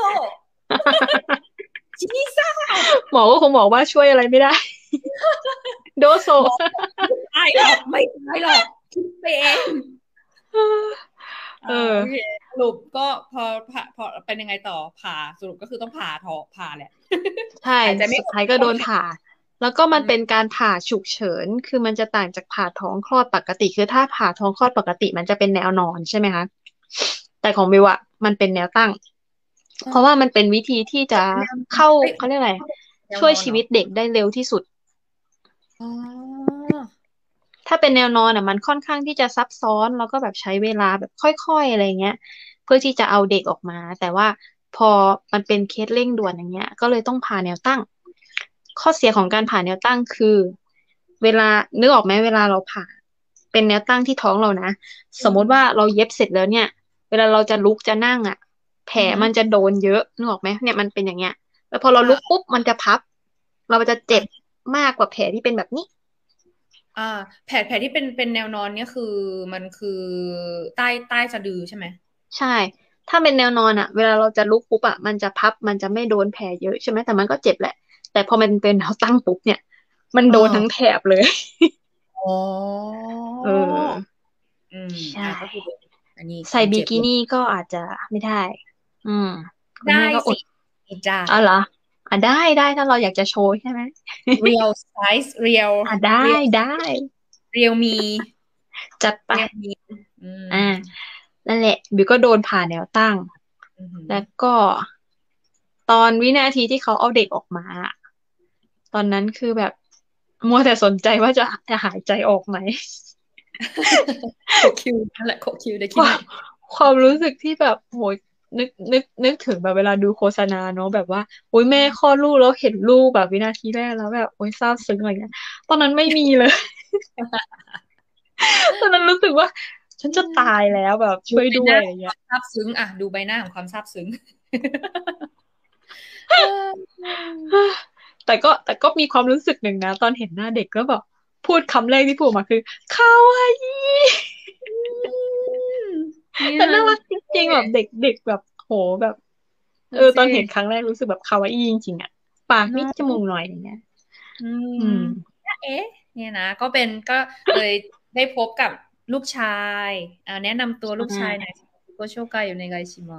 ชินิโซหมอก็คงบอกว่าช่วยอะไรไม่ได้โดโซหมอไม่ตายหรอกไม่ตายหรอกคิดไปเอง อ่าเออโอเคสรุปก็พอผ่าพอเป็นยังไงต่อผ่าสรุปก็คือต้องผ่าท้องผ่าแหละใช่หายใจไม่ออกสุดท้ายก็ต้องผ่าโดนผ่าแล้วก็มันเป็นอืมการผ่าฉุกเฉินคือมันจะต่างจากผ่าท้องคลอดปกติคือถ้าผ่าท้องคลอดปกติมันจะเป็นแนวนอนใช่ไหมคะแต่ของวิวอะมันเป็นแนวตั้ง เพราะว่ามันเป็นวิธีที่จะแนวเข้าเอ้ยเขาเรียกอะไรแนวช่วยชีนอนเหรอวิตเด็กได้เร็วที่สุดอ๋อถ้าเป็นแนวนอนอ่ะมันค่อนข้างที่จะซับซ้อนแล้วก็แบบใช้เวลาแบบค่อยๆอะไรเงี้ยเพื่อที่จะเอาเด็กออกมาแต่ว่าพอมันเป็นเคสเร่งด่วนอย่างเงี้ยก็เลยต้องผ่าแนวตั้งข้อเสียของการผ่าแนวตั้งคือเวลานึกออกไหมเวลาเราผ่าเป็นแนวตั้งที่ท้องเรานะสอืมมมติว่าเราเย็บเสร็จแล้วเนี่ยเวลาเราจะลุกจะนั่งอ่ะแผลอือหือมันจะโดนเยอะนึกออกไหมเนี่ยมันเป็นอย่างเงี้ย แล้วพอเราลุกอ่าปุ๊บมันจะพับเราจะเจ็บอ่ามากกว่าแผลที่เป็นแบบนี้อ่าแผลแผลที่เป็นเป็นแนวนอนเนี่ยคือมันคือใต้ใต้สะดือใช่ไหมใช่ถ้าเป็นแนวนอนอ่ะเวลาเราจะลุกปุ๊บอ่ะมันจะพับมันจะไม่โดนแผลเยอะใช่ไหมแต่มันก็เจ็บแหละแต่พอมันเป็นแนวตั้งปุ๊บเนี่ยมันเอโดนทั้งแถอบเลยอ๋อเอออืมใช่อ่าก็คืออันนี้คใส่วามเจ็บเลยบิกินี่ก็อาจจะไม่ได้อืมคุณได้แม่ก็อสิดจ้าอ๋อเหรออ่ะได้ได้ถ้าเราอยากจะโชว์ใช่ไหม real size real อ่ะได้ real ได้ real me จัดไป real me อือ่ามนั่นแหละบิวก็โดนผ่าแนวตั้งอือหือแล้วก็ตอนวินาทีที่เขาเอาเด็กออกมาตอนนั้นคือแบบมัวแต่สนใจว่าจะจะหายใจออกไหมโคคิวนั่นแหละโคคิวได้ความคิดไหนความรู้สึกที่แบบโหยนึกนึกนึกถึงแบบเวลาดูโฆษณาเนาะแบบว่าโอ้ยแม่คลอดลูกแล้วเห็นลูกแบบวินาทีแรกแล้วแบบโอ้ยซาบซึ้งอะไรเงี้ยตอนนั้นไม่มีเลยตอนนั้นรู้สึกว่าฉันจะตายแล้วแบบช่วยด้วดูใบหน้ายอะไรเงี้ยของความซาบซึ้งอ่ะดูใบหน้าของความซาบซึ้งเออแต่ก็แต่ก็มีความรู้สึกหนึ่งนะตอนเห็นหน้าเด็กก็แบบพูดคำแรกที่พูดออกมาคือคาวาอิเนี่ยแต่น่ารักจริงๆแบบเเด็กเด็กแบบโหแบบเอดูสิอตอนเห็นครั้งแรกรู้สึกแบบคาวาอิจริงๆอ่ะปากนิดเนาะจมูกหน่อยอย่างเงี้ยอือืมมเอ๊ะเนี่ยนะก็เป็นก็เลยได้พบกับลูกชายอ่าแนะนำตัวใช่ลูกชายหน่อยご紹介お願いします。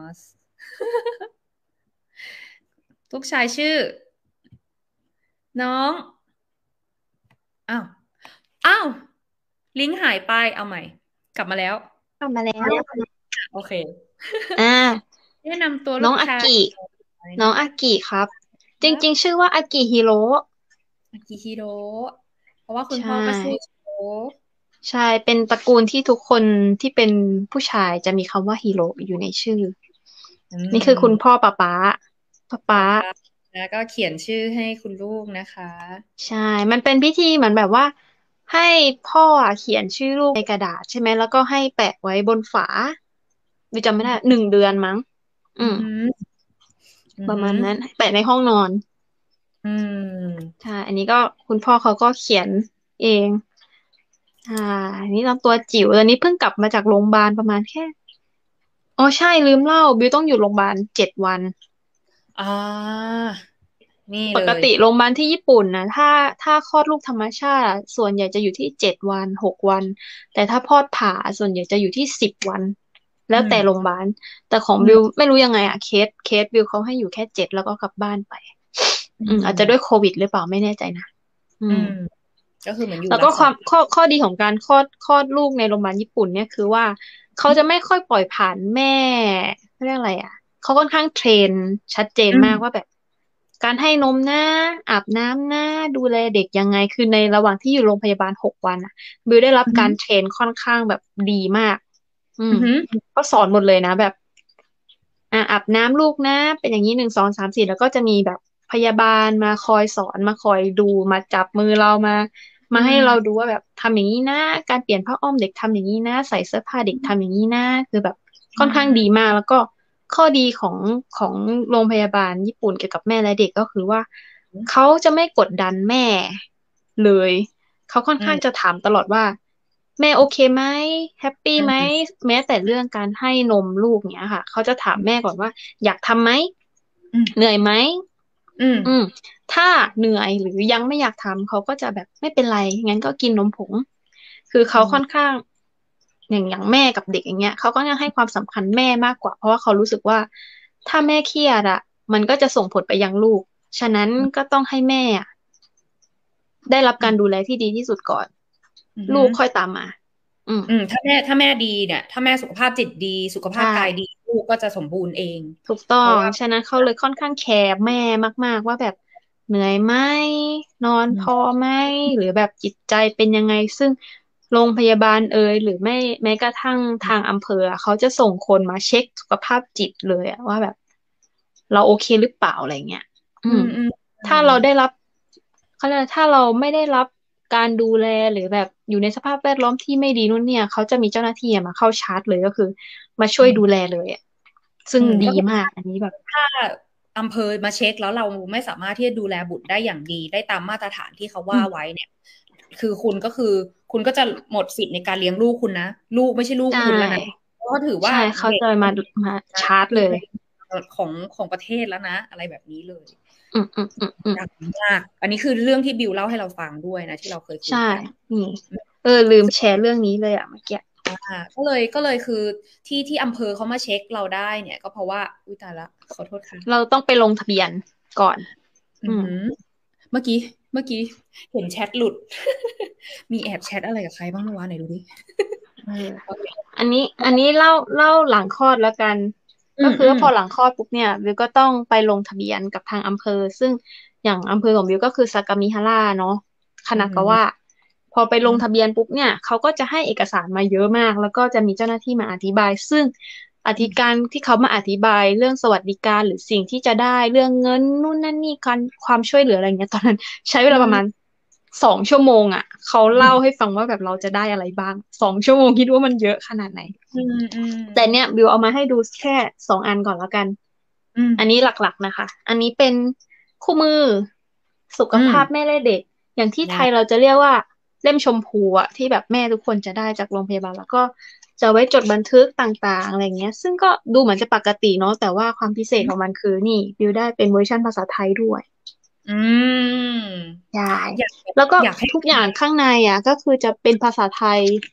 ลูกชายชื่อ น้อง อ้าว อ้าว ลิงก์หายไป เอาใหม่ กลับมาแล้วกลับมาแล้วโอเคอ่าแนะนำตัวน้ลูองกอาชายกิ น้องอากิครับ จริงๆ ชื่อว่าอากิฮิโร่อากิฮิโร่ เพราะว่าคุณใช่พ่อก็ชื่อฮิโร่ใช่ เป็นตระกูลที่ทุกคนที่เป็นผู้ชายจะมีคำว่าฮิโร่อยู่ในชื่ออืนี่คือคุณมพ่อป๊าป๊าป๊าป๊าแล้วก็เขียนชื่อให้คุณลูกนะคะใช่ มันเป็นพิธีเหมือนแบบว่า ให้พ่ออะเขียนชื่อลูกในกระดาษใช่ไหม แล้วก็ให้แปะไว้บนฝาดิจำไม่ได้ หนึ่งเดือนมั้งอือือมฮึ อือประฮึมาณนั้น แปะในห้องนอนอืมใช่ อันนี้ก็คุณพ่อเขาก็เขียนเอง อ่า อันนี้ตอนตัวจิ๋ว ตอนนี้เพิ่งกลับมาจากโรงพยาบาลประมาณแค่ อ๋อ ใช่ ลืมเล่า บิวต้องอยู่โรงพยาบาลเจ็ดวันอ่า นี่ปเลกยติโรงพยาบาลที่ญี่ปุ่นน่ะ ถ้า ถ้าคลอดลูกธรรมชาติอะ ส่วนใหญ่จะอยู่ที่เจ็ดวัน หกวัน แต่ถ้าคลอดผ่าส่วนใหญ่จะอยู่ที่สิบวัน แล้อืวแต่โรมงพยาบาล แต่ของอืบิมวไม่รู้ยังไงอะ เคส เคสบิวเขาให้อยู่แค่เจ็ดแล้วก็กลับบ้านไปอือืม อาจจะมด้วยโควิดหรือเปล่าไม่แน่ใจนะ อือืมม ก็คือเหมือนอยู่แล้วรัก็กคษาข้อ ข้อดีของการคลอด คลอดลูกในโรงพยาบาลญี่ปุ่นเนี่ยคือว่า เขาจะไม่ค่อยปล่อยผ่านแม่ เขาเรียกอะไรอะ เขาค่อนข้างเทรนชัดเจนอืมากมว่าแบบ การให้นมนะ อาบน้ำนะ ดูแลเด็กยังไง คือในระหว่างที่อยู่โรงพยาบาล หก วันน่ะ บิวได้รัอือ ฮบกาึรเทรนค่อนข้างแบบดีมาก อืมอือฮึเขาสอนหมดเลยนะแบบ อ่า อาบน้ำลูกนะ เป็นอย่างงี้ หนึ่ง สอง สาม สี่ แล้วก็จะมีแบบพยาบาลมาคอยสอน มาคอยดู มาจับมือเรา มาอืมาให้เรามดูว่าแบบทำอย่างงี้นะ การเปลี่ยนผ้าอ้อมเด็กทำอย่างงี้นะ ใส่เสื้อผ้าเด็กทำอย่างงี้นะ คือแบบอค่อนข้างดีามาก แล้วก็ข้อดีของ ของโรงพยาบาลญี่ปุ่นเกี่ยวกับแม่และเด็ก ก็คือว่าหือเขาจะไม่กดดันแม่เลย เขาค่อนอืมข้างจะถามตลอดว่า แม่โอเคไหม แฮปปีอืไหมมแม้แต่เรื่องการให้นมลูก เงี้ยค่ะ เขาจะถามแม่ก่อนว่า อยากทำไหมอืมเหนื่อยไหมอืมอืม ถ้าเหนื่อยหรือยังไม่อยากทำ เขาก็จะแบบไม่เป็นไร งั้นก็กินนมผง คือเขอืามค่อนข้าง อย่าง อย่างแม่กับเด็ก อย่างเงี้ย เขาก็ยังให้ความสำคัญแม่มากกว่า เพราะว่าเขารู้สึกว่า ถ้าแม่เครียดอะ มันก็จะส่งผลไปยังลูก ฉะนั้นก็ต้องให้แม่อะ ได้รับอืมการดูแลที่ดีที่สุดก่อนอือฮึลูกค่อยตามมา อืมอืม ถ้าแม่ ถ้าแม่ดีเนี่ย ถ้าแม่สุขภาพจิตดี สุขภใชาพกาย่ดี ลูกก็จะสมบูรณ์เองถูกต้เอพราะงว่าฉะนั้นเขาเลยค่อนข้างแคร์แม่มาก ๆ ว่าแบบเหนื่อยไหม นอนอืมพอไหม หรือแบบจิตใจเป็นยังไง ซึ่งโรงพยาบาลเอยหรือไม่ แม้กระทั่งทางอำเภออะ เขาจะส่งคนมาเช็กสุขภาพจิตเลยอะว่าแบบ เราโอเคหรือเปล่า อะไรเงี้ย ออืืมมถ้าเราได้รับ เขาเรียกอะไร ถ้าเราไม่ได้รับการดูแล หรือแบบอยู่ในสภาพแวดล้อมที่ไม่ดีนู่นเนี่ย เขาจะมีเจ้าหน้าที่อะมาเข้าชาร์จเลย ก็คือมาชๆ่อืวยดูมแลเลยอะ ซึ่อืมงดก็ีคือมาก อันนี้แบบถ้า อำเภอมาเช็ก แล้วเราไม่สามารถที่จะดูแลบุตรได้อย่างดี ได้ตามมาตรฐานที่เขาอวื่ามไว้เนี่ย คือคุณก็คือ คุณก็จะหมดสิทธิ์ในการเลี้ยงลูกคุณนะ ลูกไม่ใช่ลูใกช่คุณแล้วนะ เพราะว่าถือวใช่า่ เขาเด็กจะมา ด มาชาร์จเลยของ ของประเทศแล้วนะ อะไรแบบนี้เลยอือ ๆ ๆ ๆมาก อันนี้คือเรื่องที่บิวเล่าให้เราฟังด้วยนะ ที่เราเคยคุใชย่กันนี่อืมเออ ลืมแชร์เรื่องนี้เลยอะเมื่อกี้อา ก็เลย ก็เลยคือที่ ที่อำเภอเขามาเช็กเราได้เนี่ย ก็เพราะว่า อุ๊ย ตายแล้ว ขอโทษค่ะเราต้องไปลงทะเบียนก่อนอือืมอฮึ เมื่อกี้ เมื่อกี้เห็นแชตหลุด มีแอบแชตอะไรกับใครบ้างเมื่อวาน ไหนดูสิเออโอเคอันนี้ อันนี้เล่า เล่าหลังคลอดแล้วกันอืก็คือว่าม ๆพอหลังคลอดปุ๊บเนี่ย บิวก็ต้องไปลงทะเบียนกับทางอำเภอ ซึ่งอย่างอำเภอของบิวก็คือซากามิฮาระเนาะ คานอือากฮาวึะ พอไปอืมลงทะเบียนปุ๊บเนี่ย เขาก็จะให้เอกสารมาเยอะมาก แล้วก็จะมีเจ้าหน้าที่มาอธิบาย ซึ่งออธิืมการที่เขามาอธิบายเรื่องสวัสดิการ หรือสิ่งที่จะได้ เรื่องเงินนู่นนั่นนี่ การ ความช่วยเหลือ อะไรอย่างเงี้ย ตอนนั้น ใช้เวอืลาประมาณมสอง ชั่วโมงอะ เขาอืเล่ามให้ฟังว่าแบบเราจะได้อะไรบ้าง สอง ชั่วโมง คิดว่ามันเยอะขนาดไหนอืมแต่เๆนี่ยบิวเอามาให้ดูแค่ สอง อันก่อนแล้วกันอืมอันนี้หลัก ๆ นะคะ อันนี้เป็นคู่มือสุขอืมภาพแม่และเด็ก อย่างที่ไดไท้ยเราจะเรียกว่าเล่มชมพูอะ ที่แบบแม่ทุกคนจะได้จากโรงพยาบาล แล้วก็จะไว้จดบันทึกต่าง ๆ อะไรอย่างเงี้ย ซึ่งก็ดูเหมือนจะปกติเนาะ แต่ว่าความพิเศษของมันคือนี่ บิวได้เป็นเวอร์ชันภาษาไทยด้วยอืมใช่อยากแล้วก็อยากให้ทุกอย่างข้างในอะ ก็คือจะเป็นภาษาไทย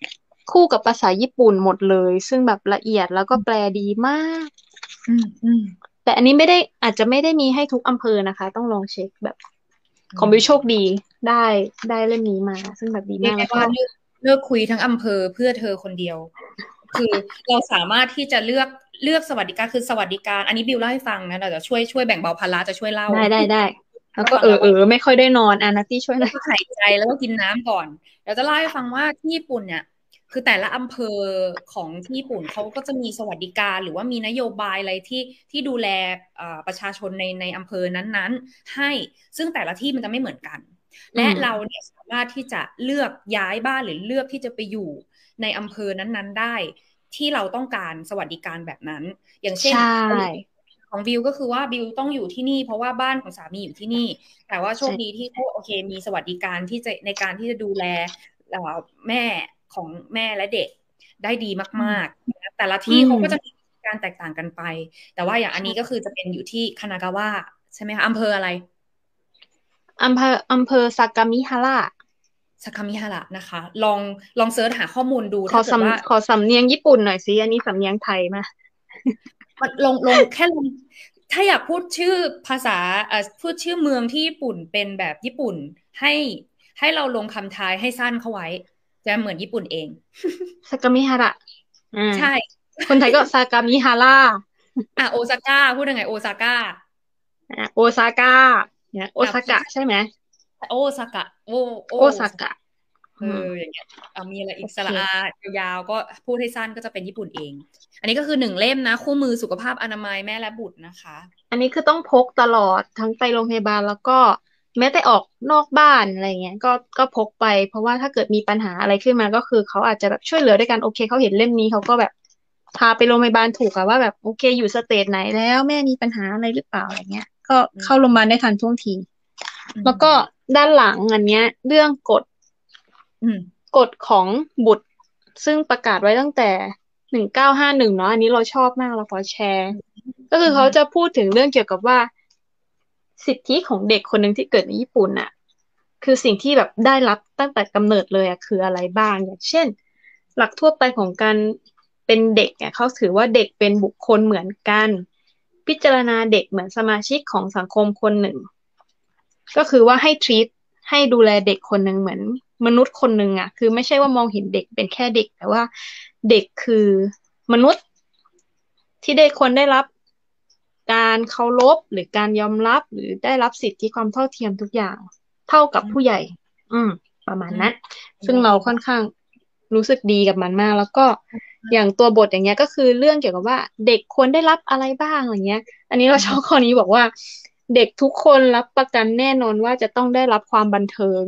คู่กับภาษาญี่ปุ่นหมดเลยซึ่งแบบละเอียดแล้วก็แปลดีมากอืมอืมแต่อันนี้ไม่ได้อาจจะไม่ได้มีให้ทุกอำเภอนะคะต้องลองเช็คแบบอืของบิวโชคมดีได้ได้เล่มนี้มาซึ่งแบบดีเรียกได้มากแล้วก็ว่าเลือกเลือกคุยทั้งอำเภอเพื่อเธอคนเดียวคือเราสามารถที่จะเลือกเลือกสวัสดิการคือสวัสดิการอันนี้บิวเล่าให้ฟังนะเราจะช่วยช่วยแบ่งเบาภาระจะช่วยเล่าได้ได้ได้ แล้วให้ฟังแล้วก็ก็เออเออไม่ค่อยได้นอนอ่ะนัตตี้ช่วยเลยแล้วก็หายใจแล้วก็กินน้ำก่อนเดี๋ยวจะเล่าให้ฟังว่าที่ญี่ปุ่นเนี่ยคือแต่ละอำเภอของที่ญี่ปุ่นเขาก็จะมีสวัสดิการหรือว่ามีนโยบายอะไรที่ที่ดูแลเอ่อประชาชนในในอำเภอนั้นๆให้ซึ่งแต่ละที่มันจะไม่เหมือนกันอืและเรามเนี่ยสามารถที่จะเลือกย้ายบ้านหรือเลือกที่จะไปอยู่ในอำเภอนั้นๆได้ที่เราต้องการสวัสดิการแบบนั้นอย่างเช่ใชน่ของบิวก็คือว่าบิวต้องอยู่ที่นี่เพราะว่าบ้านของสามีอยู่ที่นี่แต่ว่าโชคดีใช่ที่เขาโอเคมีสวัสดิการที่จะในการที่จะดูแลเอ่อแม่ของแม่และเด็กได้ดีอืมมากๆแต่ละอืที่มเขาก็จะมีการแตกต่างกันไปแต่ว่าอย่างอันนี้ก็ใช่คือจะเป็นอยู่ที่คานากาวะใช่ไหมคะอำเภออะไรอำเภออำเภอซากามิฮาระซากามิฮาระนะคะลองลองเซิร์ชหาข้อมูลดูขอถ้าเกิดว่าสำขอสำเนียงญี่ปุ่นหน่อยสิอันนี้สำเนียงไทยมามันลงลงแค่ลงถ้าอยากพูดชื่อภาษาเอ่อพูดชื่อเมืองที่ญี่ปุ่นเป็นแบบญี่ปุ่นให้ให้เราลงคำทายให้สั้นเข้าไว้จะเหมือนญี่ปุ่นเองซากามิฮาระอ่าใช่คนไทยก็ซากามิฮาระอ่ะโอซาก้าพูดยังไงโอซาก้าอ่าโอซาก้าเนี่ยโออ่ะซากะใช่ไหมโอซากะโอโอโอซากะเอออืมอย่างเงี้ยอ่ะมีอะไรโอเคอีกสระอายาวๆก็พูดให้สั้นก็จะเป็นญี่ปุ่นเองอันนี้ก็คือหนึ่งเล่มนะคู่มือสุขภาพอนามัยแม่และบุตรนะคะอันนี้คือต้องพกตลอดทั้งไปโรงพยาบาลแล้วก็แม้แต่ออกนอกบ้านอะไรเงี้ยก็ก็พกไปเพราะว่าถ้าเกิดมีปัญหาอะไรขึ้นมาก็คือเขาอาจจะแบบช่วยเหลือด้วยกันโอเคเขาเห็นเล่มนี้เขาก็แบบพาไปโรงพยาบาลถูกอะว่าแบบโอเคอยู่สเตจไหนแล้วแม่มีปัญหาอะไรหรือเปล่าอะไรเงี้ยก็อืมเข้าโรงพยาบาลได้ทันท่วงทีอืแล้วก็มด้านหลังอันเนี้ยเรื่องกฎอืมกฎของบุตรซึ่งประกาศไว้ตั้งแต่หนึ่งเก้าห้าหนึ่งเนาะอันนี้เราชอบมากเราขอแชร์ก็คือเขาอืมจะพูดถึงเรื่องเกี่ยวกับว่าสิทธิของเด็กคนหนึ่งที่เกิดในญี่ปุ่นน่ะคือสิ่งที่แบบได้รับตั้งแต่กำเนิดเลยอ่ะคืออะไรบ้างอย่างเช่นหลักทั่วไปของการเป็นเด็กเนี่ยเขาถือว่าเด็กเป็นบุคคลเหมือนกันพิจารณาเด็กเหมือนสมาชิกของสังคมคนหนึ่ง ก็คือว่าให้ treat ให้ดูแลเด็กคนหนึ่งเหมือนมนุษย์คนหนึ่งอ่ะคือไม่ใช่ว่ามองเห็นเด็กเป็นแค่เด็กแต่ว่าเด็กคือมนุษย์ที่ได้ควรได้รับการเคารพหรือการยอมรับหรือได้รับสิทธิความเท่าเทียมทุกอย่างเท่ากับอืมผู้ใหญ่อืมประมาณอืมนั้นซึ่งดีเรามากค่อนข้างรู้สึกดีกับมันมากแล้วก็อย่างตัวบทอย่างเงี้ยก็คือเรื่องเกี่ยวกับว่าเด็กควรได้รับอะไรบ้างอะไรเงี้ย อันนี้เราชอบข้อนี้บอกว่าเด็กทุกคนรับประกันแน่นอนว่าจะต้องได้รับความบันเทิง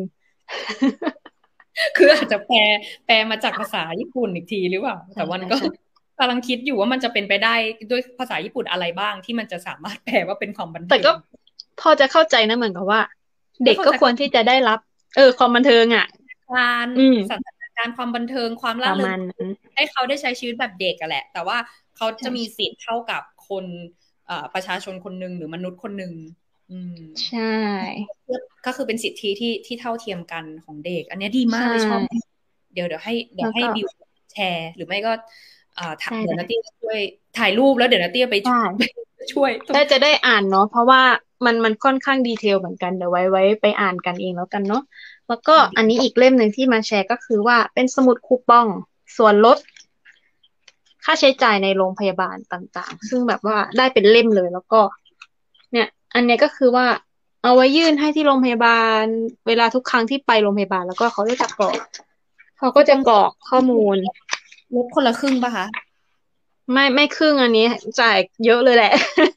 คืออาจจะแปลแปลมาจากภาษาญี่ปุ่นอีกทีหรือเปล่าใช่แต่วันก็ใช่ใช่กำลังคิดอยู่ว่ามันจะเป็นไปได้ด้วยภาษาญี่ปุ่นอะไรบ้างที่มันจะสามารถแปลว่าเป็นความบันแต่ก็เทิงพอจะเข้าใจนะเหมือนกับว่าเด็กก็เข้าใจเขาก็ควรที่จะได้รับเออความบันเทิงอ่ะการอืมสถานการณ์ความบันเทิงความประร่าเริงมาณนั้นให้เขาได้ใช้ชีวิตแบบเด็กอะแหละแต่ว่าเขาจะมีใช่สิทธิ์เท่ากับคนเอ่อประชาชนคนหนึ่งหรือมนุษย์คนหนึ่งอืมใช่ก็คือเป็นสิทธิที่ที่เท่าเทียมกันของเด็กอันนี้ดีใชมากเลยชอบ่เดี๋ยวเดี๋ยวให้เดี๋ยวแล้วก็ให้บิวแชร์หรือไม่ก็ อ่าถ่าได้ได้เดี๋ยวนาตี้ช่วยถ่ายรูปแล้วเดี๋ยวนาตี้ไปได้ช่วยต้องได้จะได้อ่านเนาะเพราะว่ามันมันค่อนข้างดีเทลเหมือนกันเดี๋ยวไว้ไว้ไปอ่านกันเองแล้วกันเนาะแล้วก็อันนี้อีกเล่มหนึ่งที่มาแชร์ก็คือว่าเป็นสมุดคูปองส่วนลด ค่าใช้จ่ายในโรงพยาบาลต่างๆ ซึ่งแบบว่าได้เป็นเล่มเลยแล้วก็เนี่ยอันเนี้ยก็คือว่าเอาไว้ยื่นให้ที่โรงพยาบาลเวลาทุกครั้งที่ไปโรงพยาบาลแล้วก็เขาก็จะกรอกเขาก็คูปองจะกรอกข้อมูลลดคนละครึ่งป่ะคะไม่ไม่ครึ่งอันนี้จ่ายเยอะเลยแหละ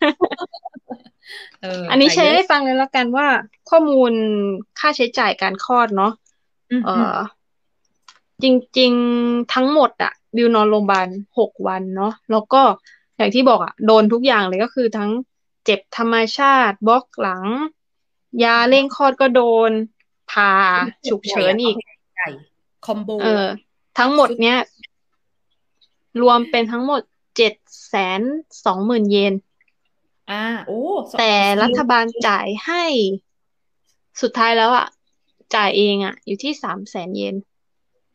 เอออันนี้จ่ายเยอะแชร์ให้ฟังเลยแล้วกันว่าข้อมูลค่าใช้จ่ายการคลอดเนาะเอ่อืมอืมอจริงๆทั้งหมดอะบิวนอนโรงพยาบาลหกวันเนาะแล้วก็อย่างที่บอกอะโดนทุกอย่างเลยก็คือทั้งเจ็บธรรมชาติบล็อกหลังยาเร่งคลอดก็โดนผ่าฉุกใหญ่อะเอาเฉินอีกไปใหญ่คอมโบเออทั้งหมดชุดเนี้ยรวมเป็นทั้งหมดเจ็ดแสนสองหมื่นเยนอ่าโอ้สแต่รัฐบาลจ่ายให้สุดท้ายแล้วอ่ะจ่ายเองอ่ะอยู่ที่สามแสนเยน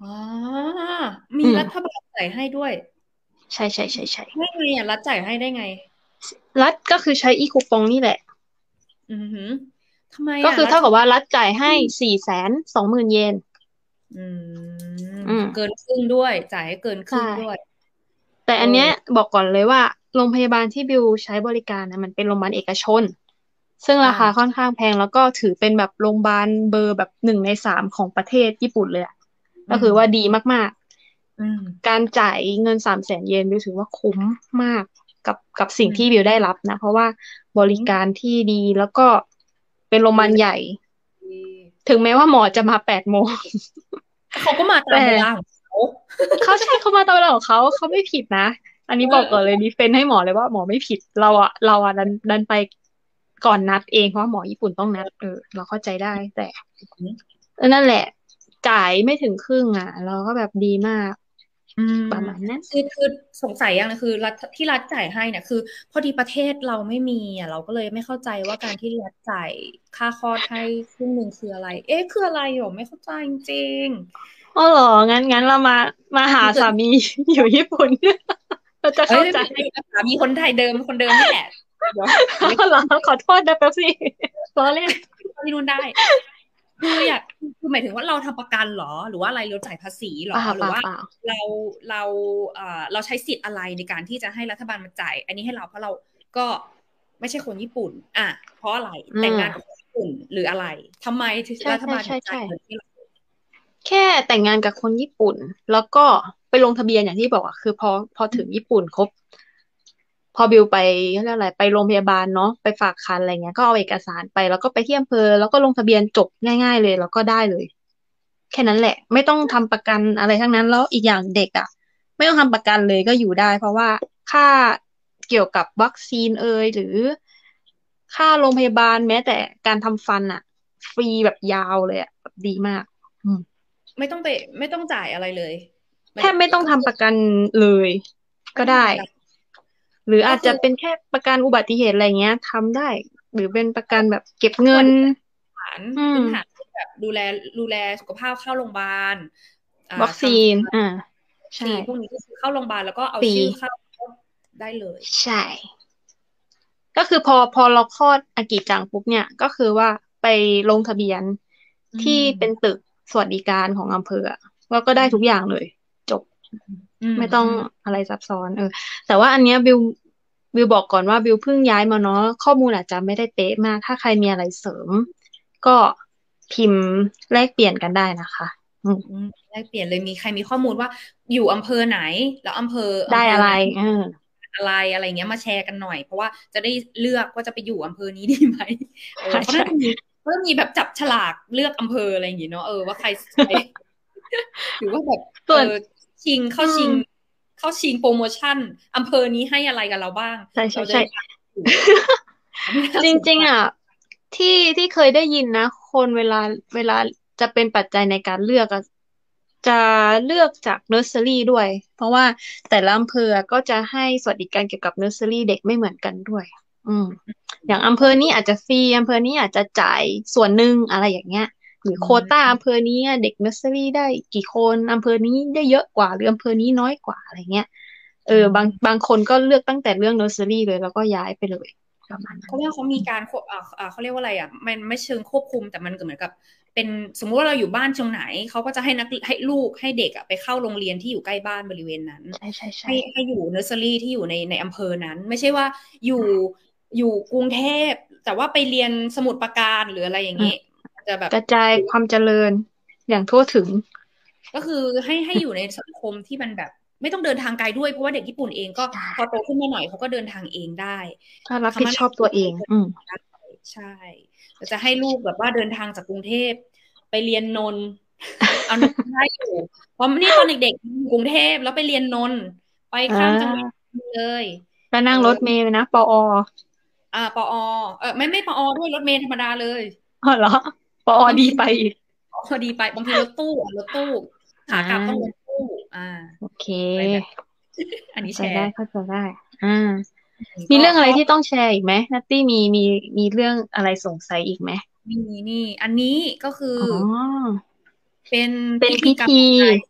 อ๋อมีอืมรัฐบาลจ่ายให้ด้วยใช่ใช่ใช่ใช่ได้ไงอ่ะรัฐจ่ายให้ได้ไงรัฐก็คือใช้อีคูปองนี่แหละอือหือทำไมก็คืออ่ะรัฐเท่ากับว่ารัฐจ่ายให้สี่แสนสองหมื่นเยนอืมอืมเกินครึ่งด้วยจ่ายให้เกินคใช่รึ่งด้วยแต่เออันเนี้ยอบอกก่อนเลยว่าโรงพยาบาลที่บิวใช้บริการนะมันเป็นโรงพยาบาลเอกชนซึ่งราคาอ่าค่อนข้างแพงแล้วก็ถือเป็นแบบโรงพยาบาลเบอร์แบบหนึ่งในสามของประเทศญี่ปุ่นเลยอะอืมก็คือว่าดีมากอืมๆการจ่ายเงินสามแสนเยนบิวถือว่าคุ้มมากกับกับสิ่งอืมที่บิวได้รับนะเพราะว่าบริอืมการที่ดีแล้วก็เป็นโรงพยาดูแลบาลใหญ่ดีถึงแม้ว่าหมอจะมาแปดโมงแต่เขาก็มาแต่ตามเวลาของเขาเขาใช่เขามาตามเวลาของเขาเขาไม่ผิดนะอันนี้บอกก่อนเลยดีเฟนต์ให้หมอเลยว่าหมอไม่ผิดเราอะเราอะดันดันไปก่อนนัดเองเพราะว่าหมอญี่ปุ่นต้องนัดเออเราเข้าใจได้แต่เออนั่นแหละจ่ายไม่ถึงครึ่งอะเราก็แบบดีมากอืมประมาณนั้นคือคือสงสัยอย่างนึงคือรัฐที่รัฐจ่ายให้เนี่ยคือพอดีประเทศเราไม่มีอ่ะเราก็เลยไม่เข้าใจว่าการที่รัฐจ่ายค่าคลอดให้ครึ่งหนึ่งคืออะไรเอ๊ะคืออะไรหรอไม่เข้าใจจริงอ๋อเหรองั้นงั้นเรามามาหาๆมันเกิดสามีอยู่ญี่ปุ่นเราจะเอ้ยเข้าใจไม่เป็นไรสามีคนไทยเดิมคนเดิมนี่แหละเดี๋ยวเดี๋ยวไปเหรอขอโทษนะแป๊บสิล้อเล่นที่นู่นได้คืออยากคือหมายถึงว่าเราทำประกันเหรอหรือว่าอะไรเราจ่ายภาษีเหรอเปล่าหรือว่าเปล่าเปล่าเราเราเอ่อเราใช้สิทธิ์อะไรในการที่จะให้รัฐบาลมาจ่ายอันนี้ให้เราเพราะเราก็ไม่ใช่คนญี่ปุ่นอ่ะเพราะอะไรอืแต่งงานกับมคนญี่ปุ่นหรืออะไรทำไมถึงใช่ใช่รัฐบาลถึใช่ใช่งจ่ายเงินให้เราแค่แต่งงานกับคนญี่ปุ่นแล้วก็ไปลงทะเบียนอย่างที่บอกอะคือพอพอถึงญี่ปุ่นครบพอบิวไปเขาเรียกอะไรไปโรงพยาบาลเนาะไปฝากครรภ์อะไรเงี้ยก็เอาเอกสารไปแล้วก็ไปที่อำเภอแล้วก็ลงทะเบียนจบง่ายๆเลยแล้วก็ได้เลยแค่นั้นแหละไม่ต้องทำประกันอะไรทั้งนั้นแล้วอีกอย่างเด็กอะไม่ต้องทำประกันเลยก็อยู่ได้เพราะว่าค่าเกี่ยวกับวัคซีนเอยหรือค่าโรงพยาบาลแม้แต่การทำฟันอะฟรีแบบยาวเลยอะแบบดีมากอืมไม่ต้องไปไม่ต้องจ่ายอะไรเลยหมาแทยบไม่ต้องก็คือทำประกันเลยไม่ก็ได้ต้องทำประกันหรืออาจจะก็คือเป็นแค่ประกันอุบัติเหตุอะไรเงี้ยทำได้หรือเป็นประกันแบบเก็บสเงินวัสดิการฐานอืมพื้นฐานที่แบบดูแลดูแลสุขภาพเข้าโรงพยาบาลอ่าวัคซีทำนอ่าใช่ซีพวกนี้ก็คือเข้าโรงพยาบาลแล้วก็เอาฟรีชื่อเข้าได้เลยใช่ก็คือพอพอเราคลอดอากิจังปุ๊บเนี่ยก็คือว่าไปลงทะเบียนอืที่เป็นมตึกสวัสดิการของอำเภออะแล้วก็ได้ทุกออืมย่างเลยจบอืมไม่ต้องอืมอะไรซับซ้อนเออแต่ว่าอันเนี้ยบิวบิวบอกก่อนว่าบิวเพิ่งย้ายมาเนาะข้อมูลอาจจะไม่ได้เป๊ะมากถ้าใครมีอะไรเสริมก็พิมพ์แลกเปลี่ยนกันได้นะคะอืมอืมได้เปลี่ยนเลยมีใครมีข้อมูลว่าอยู่อำเภอไหนแล้วอำเภอได้อะไรอำเภอนั้นเอออะไรอะไรเงี้ยมาแชร์กันหน่อยเพราะว่าจะได้เลือกว่าจะไปอยู่อำเภอนี้ดีไหมเออใช่ใช่เขาน่าจะมีเขาจะมีแบบจับฉลากเลือกอำเภออะไรอย่างงี้เนาะเออว่าใครใช้หรือว่าแบบ เออส่วนชิงอืเข้าชิมงเข้าชิงโปรโมชั่นอำเภอนี้ให้อะไรกับเราบ้างใช่ใช่ใช่เราจะได้ทำถูกอันนี้น่าจสนใจริงๆอ่ะที่ที่เคยได้ยินนะคนเวลาเวลาจะเป็นปัจจัยในการเลือกอะจะเลือกจากเนอร์เซอรี่ด้วยเพราะว่าแต่ละอำเภอก็จะให้สวัสดิการเกี่ยวกับเนอร์เซอรี่เด็กไม่เหมือนกันด้วยอืมอย่างอำเภก็คืออนี้อาจจะฟรีอำเภอนี้อาจจะจ่ายส่วนหนึ่งอะไรอย่างเงี้ยหรืออืโควต้ามอำเภอนี้เด็กเนอร์เซอรี่ได้กี่คนอำเภอนี้ได้เยอะกว่าหรืออำเภอนี้น้อยกว่าอะไรเงี้ยเออือบางบามงคนก็เลือกตั้งแต่เรื่องเนอร์เซอรี่เลยแล้วก็ย้ายไปเลยประมาณนั้นเขาเรียกว่าเขามีการควบอ่าอ่าเขาเรียกว่าอะไรอ่ะมันไม่เชิงควบคุมแต่มันก็เหมือนกับเป็นสมมุติว่าเราอยู่บ้านตรงไหนเขาก็จะให้นักให้ลูกให้เด็กอ่ะไปเข้าโรงเรียนที่อยู่ใกล้บ้านบริเวณนั้นใช่ใช่ใช่ให้ให้อยู่เนอร์เซอรี่ที่อยู่ในในอำเภอนั้นไม่ใช่ว่าอยู่อยู่กรุงเทพแต่ว่าไปเรียนสมุทรปราการหรืออะไรอย่างอืมนี้จะแบบกระจายความเจริญอย่างทั่วถึงก็คือให้ให้อยู่ในสังคมที่มันแบบไม่ต้องเดินทางไกลด้วยเพราะว่าเด็กญี่ปุ่นเองก็ใช่พอโตขึ้นมาหน่อยเขาก็เดินทางเองได้ถ้ารับคมนาคผิดชอบตัวเองอืมมได้ใช่แต่จะให้ลูกแบบว่าเดินทางจากกรุงเทพไปเรียนนนท์เอานนท์ได้อยู่เพราะนี่ตอนเด็กๆอยู่กรุงเทพแล้วไปเรียนนนท์ไปอ่ข้ามจังหวัดาเลยก็เออนั่งรถเมล์ไปนะปอออ่าปอเออไม่ไม่ปอด้วยรถเมล์ธรรมดาเลยอ๋อเหรอปออดีบางทีไปอีกพอดีไปบางทีรถตู้อ่ะรถตู้อ่ขากลับต้องรถาตู้อ่าโอเคอะไรแบบอันเข้าใจได้นี้แชร์เข้าใจได้อ่ามีก็เรื่องอะไรก็ที่ต้องแชร์อีกไหมนัตตี้มีมีมีเรื่องอะไรสงสัยอีกไหมมีนี่อันนี้ก็คืออ๋อเป็นเป็นพิธีกรรมพิธีไทย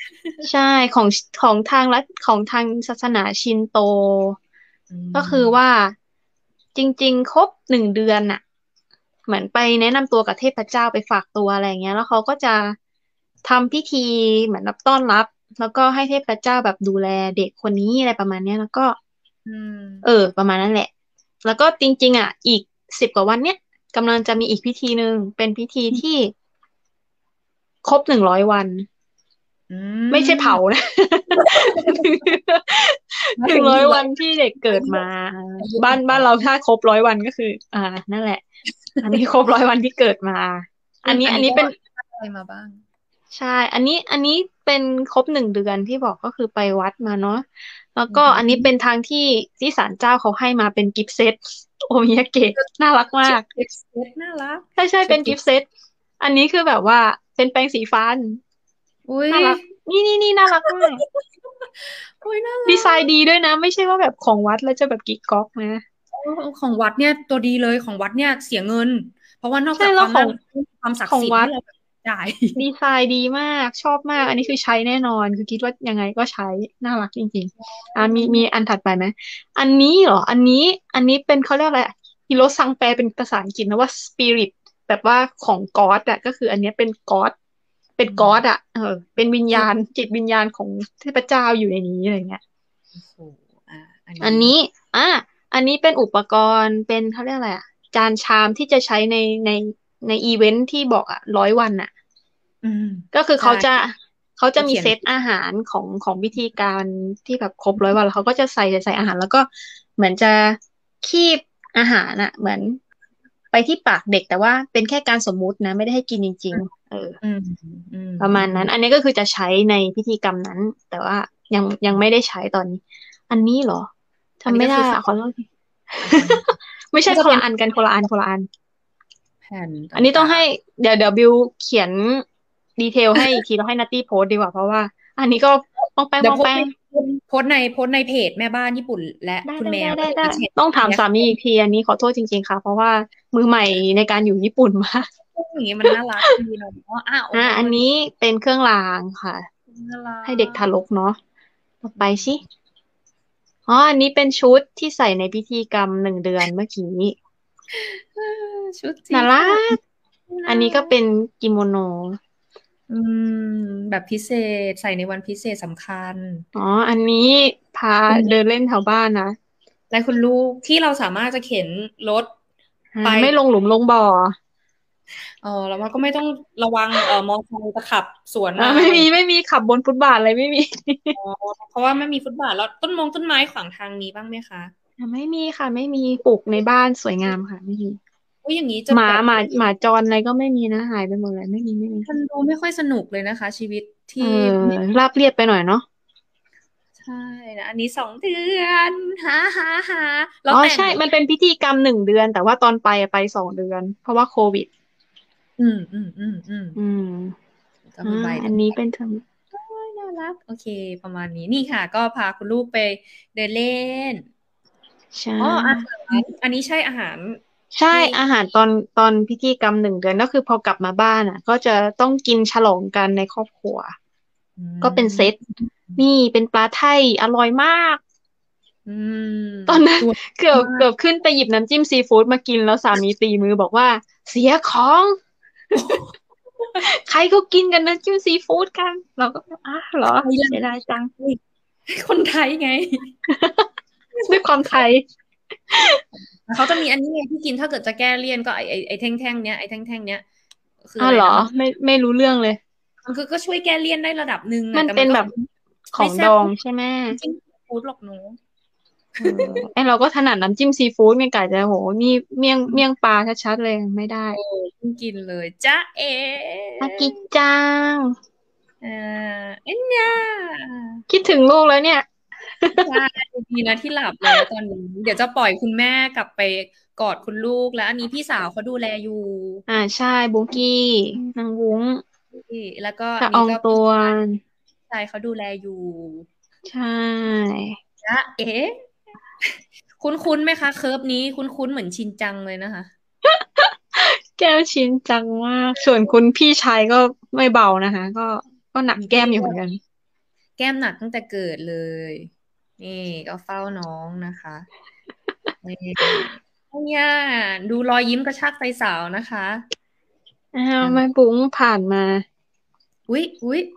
ใช่ของของทางรัฐของทางศาสนาชินโตอืก็คือว่ามจริงๆครบหนึ่งเดือนน่ะเหมือนไปแนะนำตัวกับเทพเจ้าไปฝากตัวอะไรอย่างเงี้ยแล้วเขาก็จะทำพิธีเหมือนแบบต้อนรับแล้วก็ให้เทพเจ้าแบบดูแลเด็กคนนี้อะไรประมาณเนี้ยแล้วก็อืมเออประมาณนั้นแหละแล้วก็จริงๆอ่ะอีกสิบกว่าวันเนี้ยกำลังจะมีอีกพิธีหนึ่งเป็นพิธีที่ครบหนึ่งร้อยวันอืไม่ใช่เผามนะมาหนึ่งร้อยถึงหนึ่งร้อยวันที่เด็กเกิดมาอายุบ้านบ้านอ๋อเราถ้าครบร้อยวันก็คืออ่านั่นแหละอันนี้ครบร้อยวันที่เกิดมาอัซึ่นนี้งอันนี้ก็อันนี้เป็นอะไรมาบ้างใช่อันนี้อันนี้เป็นครบหนึ่งเดือนที่บอกก็คือไปวัดมาเนาะแล้วอืก็อันนี้เป็นมทางที่ที่ศาลเจ้าเขาให้มาเป็นกิฟต์เซตโอมิยาเกะน่ารักมาชุดกเซ็ตเซ็ตน่ารักใช่ใช่เป็นชุดกิฟต์กิฟต์เซตอันนี้คือแบบว่าเป็นแปรงสีฟันอุ้ยน่ารักนี่นี่นี่น่ารักมากอุ้ยน่าดีรักไซน์ดีด้วยนะไม่ใช่ว่าแบบของวัดแล้วจะแบบกิ๊กก๊อกนะเออของวัดเนี่ยตัวดีเลยของวัดเนี่ยเสียเงินเพราะว่านอกใช่จากความน่าแล้วของรักความศักดิ์สิทธิ์ของวัดให้เราแบบจ่ายดีไซน์ดีมากชอบมากอันนี้คือใช้แน่นอนคือคิดว่ายังไงก็ใช้น่ารักจริงๆอ่ะมีมีอันถัดไปไหมอันนี้เหรออันนี้อันนี้เป็นเขาเรียกอะไรฮิโรซังแปลเป็นภาษาอังกฤษนะว่าสปิริตแบบว่าของก๊อดอะก็คืออันเนี้ยเป็นก๊อดเป็นอืมก๊อดอะเออเป็นวิญคือญาณจิตวิญญาณของเทพเจ้าอยู่ในนี้อะไรเงี้ยโอ้โหอ่ะอันนี้อันนี้อ่ะอันนี้เป็นอุปกรณ์เป็นเขาเรียกอะไรอ่ะจานชามที่จะใช้ในในในอีเวนท์ที่บอกอ่ะร้อยวันอ่ะอืมก็คือใช่เขาจะเขาจะเขาเขียนมีเซตอาหารของของพิธีการที่แบบครบร้อยวันแล้วเขาก็จะใส่ใส่ใส่อาหารแล้วก็เหมือนจะคีบอาหารอ่ะเหมือนไปที่ปากเด็กแต่ว่าเป็นแค่การสมมุตินะไม่ได้ให้กินจริงๆเอออืมอืมประมาณอืมนั้นอันนี้ก็คือจะใช้ในพิธีกรรมนั้นแต่ว่ายังยังไม่ได้ใช้ตอนนี้อันนี้เหรออันจำไม่ได้นี้ก็คืออ่ะขอโทษอันนั้นไม่ใช่ก็จะเป็นคนละอันกันคนละอันคนละอันแผ่นตอันนี้ต้อ่างให้งเดี๋ยวเดี๋ยวบิวเขียนดีเทลให้อีกทีแล้วให้นัตตี้โพสต์ดีกว่าเพราะว่าอันนี้ก็ปองแปๆเดี๋ยวโพสต์ในงปองแปงโพสต์ในโพสต์ในเพจแม่บ้านญี่ปุ่นและได้ได้คุณแมวได้ได้ได้แล้วเดี๋ยวจะแชร์ต้องถามเนี่ยสามีอีกทีอันนี้ขอโทษจริงๆค่ะเพราะว่ามือใหม่ในการอยู่ญี่ปุ่นมากอย่างงี้มันน่ารักดีเนาะอ่ะโอ้อ่ะโหอันนี้เป็นเครื่องรางค่ะน่ารัให้เด็กทากรกเนาะต่ออืไปสิมอ๋ออันนี้เป็นชุดที่ใส่ในพิธีกรรมหนึ่งเดือนเมื่อกี้เออชุดสีน่ารัฟ้ากอัน่านนี้ก็รักเป็นกิโมโนอืมแบบพิเศษใส่ในวันพิเศษสำคัญอ๋ออันนี้พาคุณเดินเล่นแถวบ้านนะและคุณลูกที่เราสามารถจะเข็นรถอ่าไปไม่ลงหลุมลงบ่อเออแล้วมันก็ไม่ต้องระวังเออมอเตอร์ไซค์จะขับสวนอ่ามาอะไรอย่างเงี้ยไม่มีไม่มีขับบนฟุตบาทอะไรไม่มีอ๋อเพราะว่าไม่มีฟุตบาทแล้วต้นมงต้นไม้ขวางทางมีบ้างไหมคะอ่าไม่มีค่ะไม่มีปลูกในบ้านสวยงามค่ะไม่มีโอ้ยอย่างนี้จะหมาแบบหมาหมาจรอะไรก็ไม่มีนะหายไปหมดเลยไม่มีไม่มีมันดูไม่ค่อยสนุกเลยนะคะชีวิตเออที่ไม่ราบเรียบไปหน่อยเนาะใช่นะอันนี้สองเดือนหาหาหาแล้วอ๋อแต่งใช่มันเป็นพิธีกรรมหนึ่งเดือนแต่ว่าตอนไปอะไปสองเดือนเพราะว่าโควิดอืมอืมอืมอืมอืมก็อ่ามีใบอันนี้เป็นทน่ารักโอเคประมาณนี้นี่ค่ะก็พาคุณลูกไปเดินเล่นำใช่อ๋ออาหารอันนี้ใช่อาหารใช่ที่อาหารตอนตอนพิธีกรรมหนึ่งเดือนก็คือพอกลับมาบ้านอ่ะก็จะต้องกินฉลองกันในครอบครัวอืก็เป็นเซตมนี่เป็นปลาไทยอร่อยมากอืมตอนนั้นตัวเกือบมากเกือบขึ้นไปหยิบน้ำจิ้มซีฟู้ดมากินแล้วสามีตีมือบอกว่าเสียของใครก็กินกันน้ำจิ้มซีฟู้ดกันเราก็อ้าวเหรอใครล่ะเสียดายจังคนไทยไงด้วยความไทยเขาจะมีอันนี้ไงที่กินถ้าเกิดจะแก้เลี่ยนก็ไอไอไอแท่งแท่งเนี้ยไอแท่งแท่งเนี้ยคืออ้าวเหรออะไรนะมันไม่ไม่รู้เรื่องเลยมันคือก็ช่วยแก้เลี่ยนได้ระดับหนึ่งมัอ่ะแต่มันก็นเป็นแบบขอไม่งดองแซ่บเท่าใช่ไหมน้ำจิ้มซีฟู้ดหรอกหนูเออไอเราก็ถนัดน้ำจิ้มซีฟู้ดไงกะจะโหนี่เมี่ยงเมี่ยงปลาชัดๆเลยไม่ได้โอ้เพิ่งกินเลยจ้าเอ๋อากิจังเออเอ็นยาคิดถึงลูกแล้วเนี่ยใช่ดีนะที่หลับแล้วตอนนี้เดี๋ยวจะปล่อยคุณแม่กลับไปกอดคุณลูกแล้วอันนี้พี่สาวเขาดูแลอยู่อ่าใช่บุกี้นางวุ้งแล้วก็ตะอันนี้ก็พี่อองตวนชายเขาดูแลอยู่ใช่นะเอ๊ะคุ้นๆไหมคะเคิร์ฟนี้คุ้นๆเหมือนชินจังเลยนะคะแก้วชิ้นจังมากส่วนคุณพี่ชายก็ไม่เบานะคะก็ก็หนักแก้เท่มอยู่เหมือนกันแก้มหนักตั้งแต่เกิดเลยนี่ก็เฝ้าน้องนะคะนี่เนี่ยดูรอยยิ้มกระชากใจสาวนะคะอ้าวอ่ะแม่บุ๋งผ่านมาอุ๊ยอุ๊ย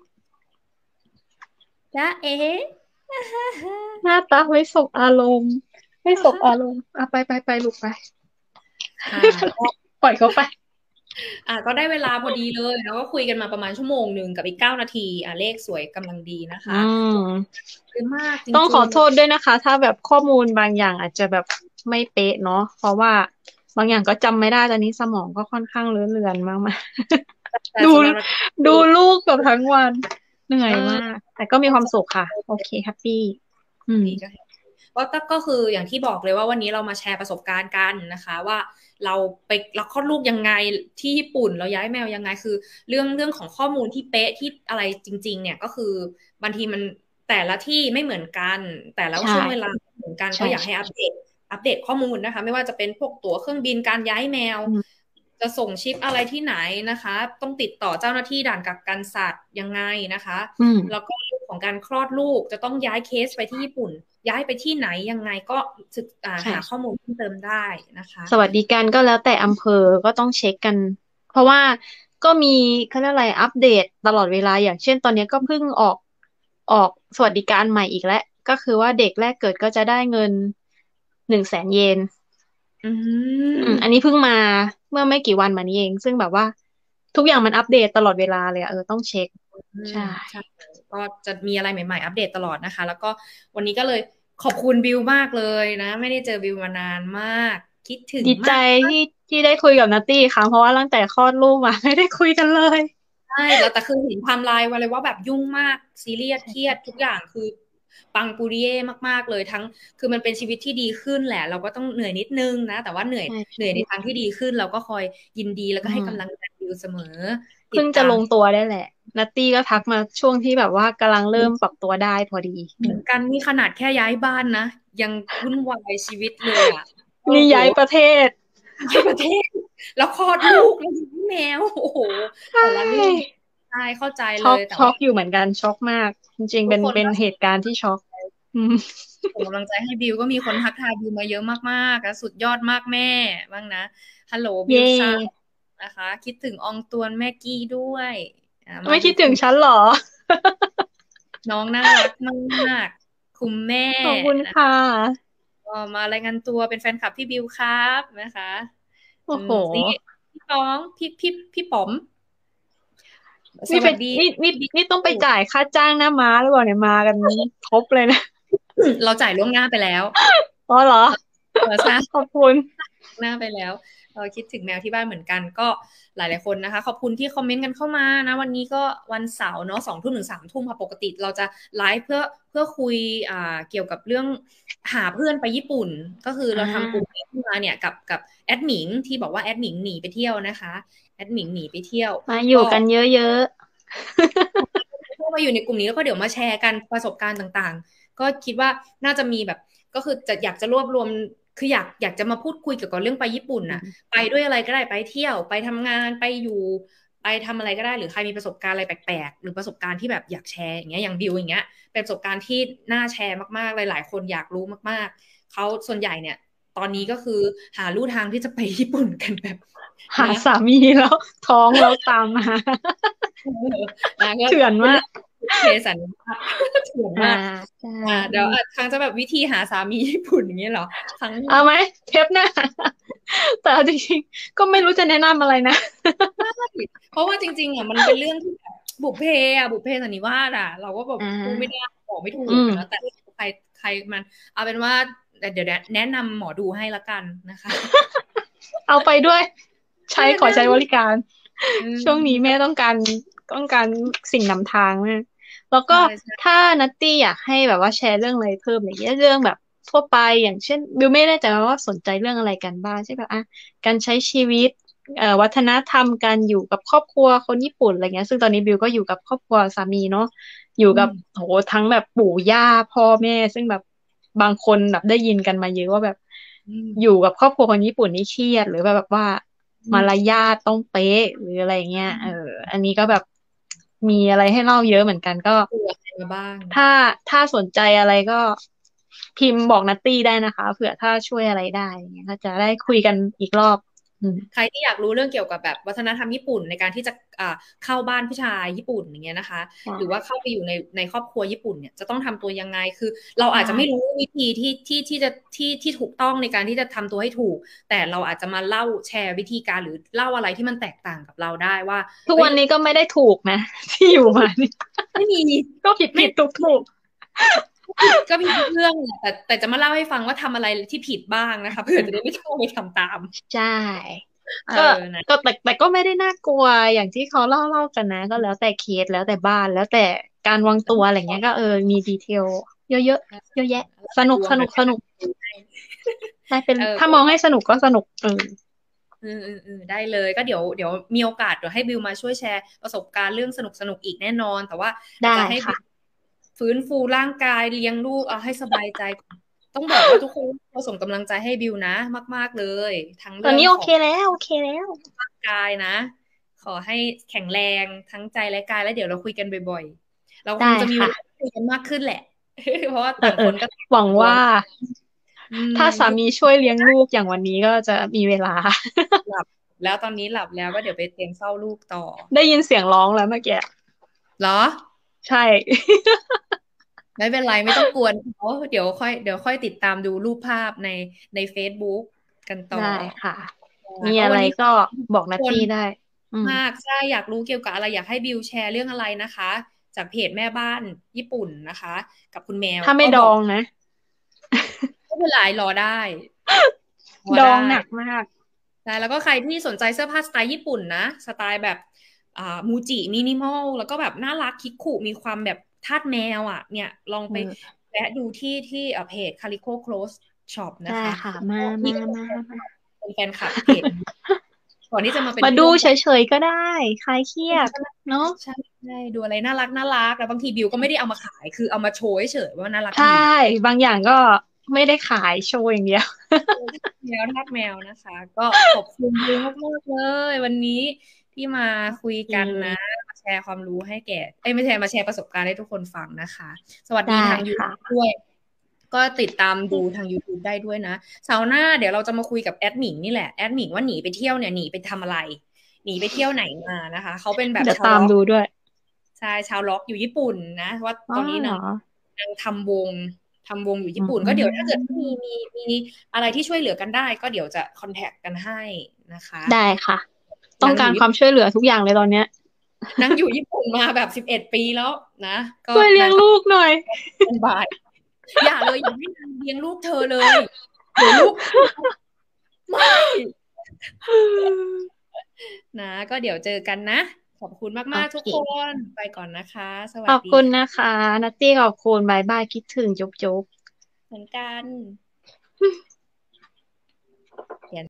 จ้าเอ๋หน้าตาไม่สบอารมณ์ไม่สบอารมณ์อ่ะไปไปไปลูกไปค่ะก็ปล่อยเขาไปอ่ะก็ได้เวลาพอดีเลยแล้วก็คุยกันมาประมาณชั่วโมงหนึ่งกับอีกเก้านาทีอ่ะเลขสวยกำลังดีนะอืคะมดีมากจต้องขอริงโทษด้วยนะคะถ้าแบบข้อมูลบางอย่างอาจจะแบบไม่เป๊ะเนาะเพราะว่าบางอย่างก็จำไม่ได้ตอนนี้สมองก็ค่อนข้างเลื้อนเลือนมากมาๆแต่ดูสำหรับเราดูลูกกับทั้งวันเหนื่อเอยมากอแต่ก็มีเข้าใจความสุขค่ะโอเคแฮปปี้อืมดีก็ก็ก็ก็คืออย่างที่บอกเลยว่าวันนี้เรามาแชร์ประสบการณ์กันนะคะว่าเราไปเราคลอดลูกยังไงที่ญี่ปุ่นเราย้ายแมวยังไงคือเรื่องเรื่องของข้อมูลที่เป๊ะที่อะไรจริงๆเนี่ยก็คือบางทีมันแต่ละที่ไม่เหมือนกันแต่แล้วใช่ช่วงเวลาไม่เหมือนกันก็ใช่อยากให้ใช่อัปเดตอัปเดตข้อมูลนะคะไม่ว่าจะเป็นพวกตั๋วเครื่องบินการย้ายแมวอืมจะส่งชิปอะไรที่ไหนนะคะต้องติดต่อเจ้าหน้าที่ด่านกักกันสัตว์ยังไงนะคะอืมแล้วก็เรื่องของการคลอดลูกจะต้องย้ายเคสไปที่ญี่ปุ่น ย้ายไปที่ไหนยังไงก็ศึกอ่าใช่หาข้อมูลเพิ่มเติมได้นะคะสวัสดิการก็แล้วแต่อำเภอก็ต้องเช็คกันเพราะว่าก็มีเขาเรียกอะไรอัปเดตตลอดเวลาอย่างเช่นตอนนี้ก็เพิ่งออกออกสวัสดิการใหม่อีกแล้วก็คือว่าเด็กแรกเกิดก็จะได้เงินหนึ่งแสนเยนอือืมอันนี้มเพิ่งมาเมื่อไม่กี่วันมานี้เองซึ่งแบบว่าทุกอย่างมันอัปเดตตลอดเวลาเลยอะเออต้องเช็คอืมใช่ใช่ก็จะมีอะไรใหม่ๆอัปเดตตลอดนะคะแล้วก็วันนี้ก็เลยขอบคุณบิวมากเลยนะไม่ได้เจอบิวมานานมากคิดถึงดีใจมากที่ที่ได้คุยกับนัตตี้อีกครั้งเพราะว่าตั้งแต่คลอดลูกมาไม่ได้คุยกันเลยใช่แล้วแต่คือเห็นไทม์ไลน์ไว้เลยว่าแบบยุ่งมากซีเรียสเครียดทุกอย่างคือปังปุริเย่มากๆเลยทั้งคือมันเป็นชีวิตที่ดีขึ้นแหละเราก็ต้องเหนื่อยนิดนึงนะแต่ว่าเหนื่อยใช่เหนื่อยในใช่ทางที่ดีขึ้นเราก็คอยยินดีแล้วอืก็ให้กำลังมใจอยู่เสมอติเพิ่งจะดตามลงตัวได้แหละนัตตี้ก็ทักมาช่วงที่แบบว่ากำลังเริ่มปรับตัวได้พอดีเหมือนกันนี่ขนาดแค่ย้ายบ้านนะยังวุ่นวายชีวิตเลยอ่ะโอ้นี่โหย้ายประเทศย้ายประเทศแล้วคลอดลูกแล้วมีแมวโอ้โหใชแต่ละเรื่อง่ใช่เข้าใจเลช็อกช็อกยแต่ว่าอยู่เหมือนกันช็อกมากจริงๆเป็นเป็นทุกคนก็เหตุการณ์ที่ช็อกอืมส่งกำลังใจให้บิวก็มีคนทักทายบิวมาเยอะมากๆอะสุดยอดมากแม่บ้างนะฮัลโหลบิเย่วซ่านะคะคิดถึงอองตวนแม่กี้ด้วยอ่ามาไม่คิดถึดูคุณงฉันเหรอน้องน่ารักมากคุณแม่ขอบคุณนะค่ะก็มารายงานตัวเป็นแฟนคลับพี่บิวครับนะคะอืโอ้โหมนี่พี่ป้องพี่พี่พี่ป๋อมสนี่ไปวัสดีนี่นี่พี่บินี่ต้องไปวจ่ายค่าจ้างหน้าม้าหรือเปล่าเนี่ยมากันครบเลยนะเราจ่ายล่วงหน้าไปแล้วอ๋อเหรอเราทราบขอบคุณหน้าไปแล้วเราคิดถึงแมวที่บ้านเหมือนกันก็หลายๆคนนะคะขอบคุณที่คอมเมนต์กันเข้ามานะวันนี้ก็วันเสาร์เนาะสองทุ่มถึงสามทุ่มค่ะปกติเราจะไลฟ์เพื่อเพื่อคุยอ่าเกี่ยวกับเรื่องหาเพื่อนไปญี่ปุ่นก็คืออ่เราทำกลุ่มานี้ขึ้นมาเนี่ยกับกับแอดหมิงที่บอกว่าแอดหมิงหนีไปเที่ยวนะคะแอดหมิงหนีไปเที่ยวมาอยู่ก็กันเยอะเข้ามาอยู่ในกลุ่มนี้แล้วก็เดี๋ยวมาแชร์กันประสบการณ์ต่างๆก็คิดว่าน่าจะมีแบบก็คือจะอยากจะรวบรวมคืออยากอยากจะมาพูดคุยเกี่ยวกับเรื่องไปญี่ปุ่นน่ะๆไปด้วยอะไรก็ได้ไปเที่ยวไปทำงานไปอยู่ไปทำอะไรก็ได้หรือใครมีประสบการณ์อะไรแปลกๆหรือประสบการณ์ที่แบบอยากแชร์อย่างเงี้ยอย่างบิวอย่างเงี้ยเป็นประสบการณ์ที่น่าแชร์มากๆหลายๆคนอยากรู้มากๆเขาส่วนใหญ่เนี่ยตอนนี้ก็คือหาลู่ทางที่จะไปญี่ปุ่นกันแบบหานะสามีแล้วท้องแล้วตามมาเออนะก็เถื่อนเป็นเรื่องมากเคสันนิบาตเถื่อนอ่ามากใช่อ่าเดี๋ยวอ่ะครั้งจะแบบวิธีหาสามีญี่ปุ่นอย่างเงี้ยเหรอครั้งหน้าเอาไหมเทปหน้าแต่เอาจริงๆก็ไม่รู้จะแนะนำอะไรนะเพราะว่าจริงๆอ่ะมันเป็นเรื่องที่แบบบุพเพอ่ะบุพเพสันนิวาสอ่ะเราก็แบบอ่พูดไม่ได้าบอกไม่ถูอืมกนะแต่ใครใครมันเอาเป็นว่าเดี๋ยวแนะนำหมอดูให้ละกันนะคะเอาไปด้วยเออใช้ขอได้ใช้บริการอืช่วงนี้แม่มต้องการต้องการสิ่งนำทางมากแล้วก็ใช่ใช่ถ้านัตตี้อยากให้แบบว่าแชร์เรื่องอะไรเพิ่มอะไรเงี้ยเรื่องแบบทั่วไปอย่างเช่นบิวไม่แน่ใจว่าสนใจเรื่องอะไรกันบ้างใช่แบบอ่ะการใช้ชีวิตเอ่อวัฒนธรรมการอยู่กับครอบครัวคนญี่ปุ่นอะไรเงี้ยซึ่งตอนนี้บิวก็อยู่กับครอบครัวสามีเนาะอยู่กับอืมโหทั้งแบบปู่ย่าพ่อแม่ซึ่งแบบบางคนแบบได้ยินกันมาเยอะว่าแบบอืมอยู่กับครอบครัวคนญี่ปุ่นนี่เครียดหรือแบบแบบว่าอืมมารยาทต้องเป๊ะหรืออะไรเงี้ยอืเออมอันนี้ก็แบบมีอะไรให้เล่าเยอะเหมือนกันก็กลัวมาบ้างถ้าถ้าสนใจอะไรก็พิมพ์บอกนัตตี้ได้นะคะเผื่อถ้าช่วยอะไรได้อย่างเงี้ยก็จะได้คุยกันอีกรอบอืมใครที่อยากรู้เรื่องเกี่ยวกับแบบวัฒนธรรมญี่ปุ่นในการที่จะอ่าเข้าบ้านผู้ชายญี่ปุ่นอย่างเงี้ยนะคะหรือว่าใช่เข้าไปอยู่ในในครอบครัวญี่ปุ่นเนี่ยจะต้องทำตัวยังไงคือเราอาจจะไม่รู้ใช่วิธีที่ที่ที่จะที่ที่ถูกต้องในการที่จะทำตัวให้ถูกแต่เราอาจจะมาเล่าแชร์วิธีการหรือเล่าอะไรที่มันแตกต่างกับเราได้ว่าทุกเอ้ยวันนี้ก็ไม่ได้ถูกนะที่อยู่มานี่ไม่มีก็ผิดไม่ผิดถูกถูกผิดก็ผิดทุกเรื่องแหละแต่แต่จะมาเล่าให้ฟังว่าทำอะไรที่ผิดบ้างนะคะเผื่อจะได้ไม่ต้องไปทำตามใช่เออก็นะก็แต่แต่ก็ไม่ได้น่ากลัวอย่างที่เขาเล่าเล่ากันนะก็แล้วแต่เคสแล้วแต่บ้านแล้วแต่การวางตัวอะไรเงี้ยก็เออมีดีเทลเยอะเยอะเยอะแยะแล้วสนุกสแต่ดวงนุกสนุกเดี๋ยวแม่ดูให้ได้เป็นเออถ้ามองให้สนุกก็สนุกเอออืมอืมอืมได้เลยก็เดี๋ยวเดี๋ยวมีโอกาสเดี๋ยวให้บิวมาช่วยแชร์ประสบการณ์เรื่องสนุกสนุกอีกแน่นอนแต่ว่าอาจได้จะให้บิค่ะวฟื้นฟูร่างกายเลี้ยงลูกเอาให้สบายใจก่อนต้องบอกว่าทุกคนเราส่งกำลังใจให้บิวนะมากๆเลยทั้งตอนเรื่องของนี้โอเคแล้วโอเคแล้วร่างกายนะขอให้แข็งแรงทั้งใจและกายแล้วเดี๋ยวเราคุยกันบ่อยๆเราคได้งจะมีเวค่ะลาคุยกันมากขึ้นแหละเพราะว่าเออเออต่างคนก็ต่างหวังว่าตัวเนาะอืมถ้าสายุ่งมีช่วยเลี้ยงลูกอย่างวันนี้ก็จะมีเวลาหลับแล้วตอนนี้หลับแล้วก็เดี๋ยวไปเตรียมเฝ้าลูกต่อได้ยินเสียงร้องแล้วเมื่อกี้เหรอใช่ไม่เป็นไรไม่ต้องกวนเขาเดี๋ยวค่อยเดี๋ยวค่อยติดตามดูรูปภาพในใน เฟซบุ๊ก กันต่อได้ค่ะอ่ามีอะไรก็วันนี้ก็บอกนัตคนตี้ได้อืมมากใช่อยากรู้เกี่ยวกับอะไรอยากให้บิวแชร์เรื่องอะไรนะคะจากเพจแม่บ้านญี่ปุ่นนะคะกับคุณแมวถ้าไม่ก็บอกดองนะไม่เป็นไรรอได้รอดอได้งหนักมากใช่แล้วก็ใครที่สนใจเสื้อผ้าสไตล์ญี่ปุ่นนะสไตล์แบบอ่ามูจิมินิมอลแล้วก็แบบน่ารักคิกคุมีความแบบทาสแมวอ่ะเนี่ยลองไปเออแวะดูที่ที่เอ่อเพจ Calico Clothes Shop นะได้คะค่ะมานี่มาก็มามาเป็นแฟนคลับเพจนี้ก่อนที่จะมาเป็นมาดูเฉเพื่อนกันยๆก็ได้คลายเครียดเนาะใช่ใช่ดูอะไรน่ารักน่ารักแล้วบางทีบิวก็ไม่ได้เอามาขายคือเอามาโชว์เฉยๆว่าน่ารักใช่ดีบางอย่างก็ไม่ได้ขายโชว์อย่างเดียวแมวทาสแมวนะคะก็ขอบคุณยูมากๆเลยวันนี้ที่มาคุยโอกันนะเคมาแชร์ความรู้ให้แก่เอ้ยไม่ใช่มาแชร์ประสบการณ์ให้ทุกคนฟังนะคะสวัสดีได้ทางค่ะยูทูบ ด้วยก็ติดตามดูทาง ยูทูบ ได้ด้วยนะเสาร์หน้าเดี๋ยวเราจะมาคุยกับแอดหมิงนี่แหละแอดหมิงว่าหนีไปเที่ยวเนี่ยหนีไปทำอะไรหนีไปเที่ยวไหนมานะคะเขาเป็นแบบเดี๋ยวตาชาวล็อกมดูด้วยใช่ชาวล็อกอยู่ญี่ปุ่นนะว่าอ๋อตอนนี้นางเหรอนางทำวงทำวงอยู่อืญี่ปุ่นก็เดี๋ยวถ้าเกิดมีมมีมี อะไรที่ช่วยเหลือกันได้ก็เดี๋ยวจะคอนแทคกันให้นะคะได้ค่ะต้องการความนางอยู่ญี่ปุ่นช่วยเหลือทุกอย่างเลยตอนเนี้ยนางอยู่ญี่ปุ่นมาแบบสิบเอ็ดปีแล้วนะก็ช่วยเลี้ยงนางทลูกหน่อยำเป็นบายอย่าเลยอย่าให้นางเลี้ยงลูกเธอเลยเดี๋ยวลูกไม่นะก็เดี๋ยวเจอกันนะขอบคุณโอมากๆทุเคกคนไปก่อนนะคะสขอบคุณวัสดีค่ะนะคะนัตตี้ขอบคุณบายบายคิดถึงจุ๊บจุ๊บเหมือนกัน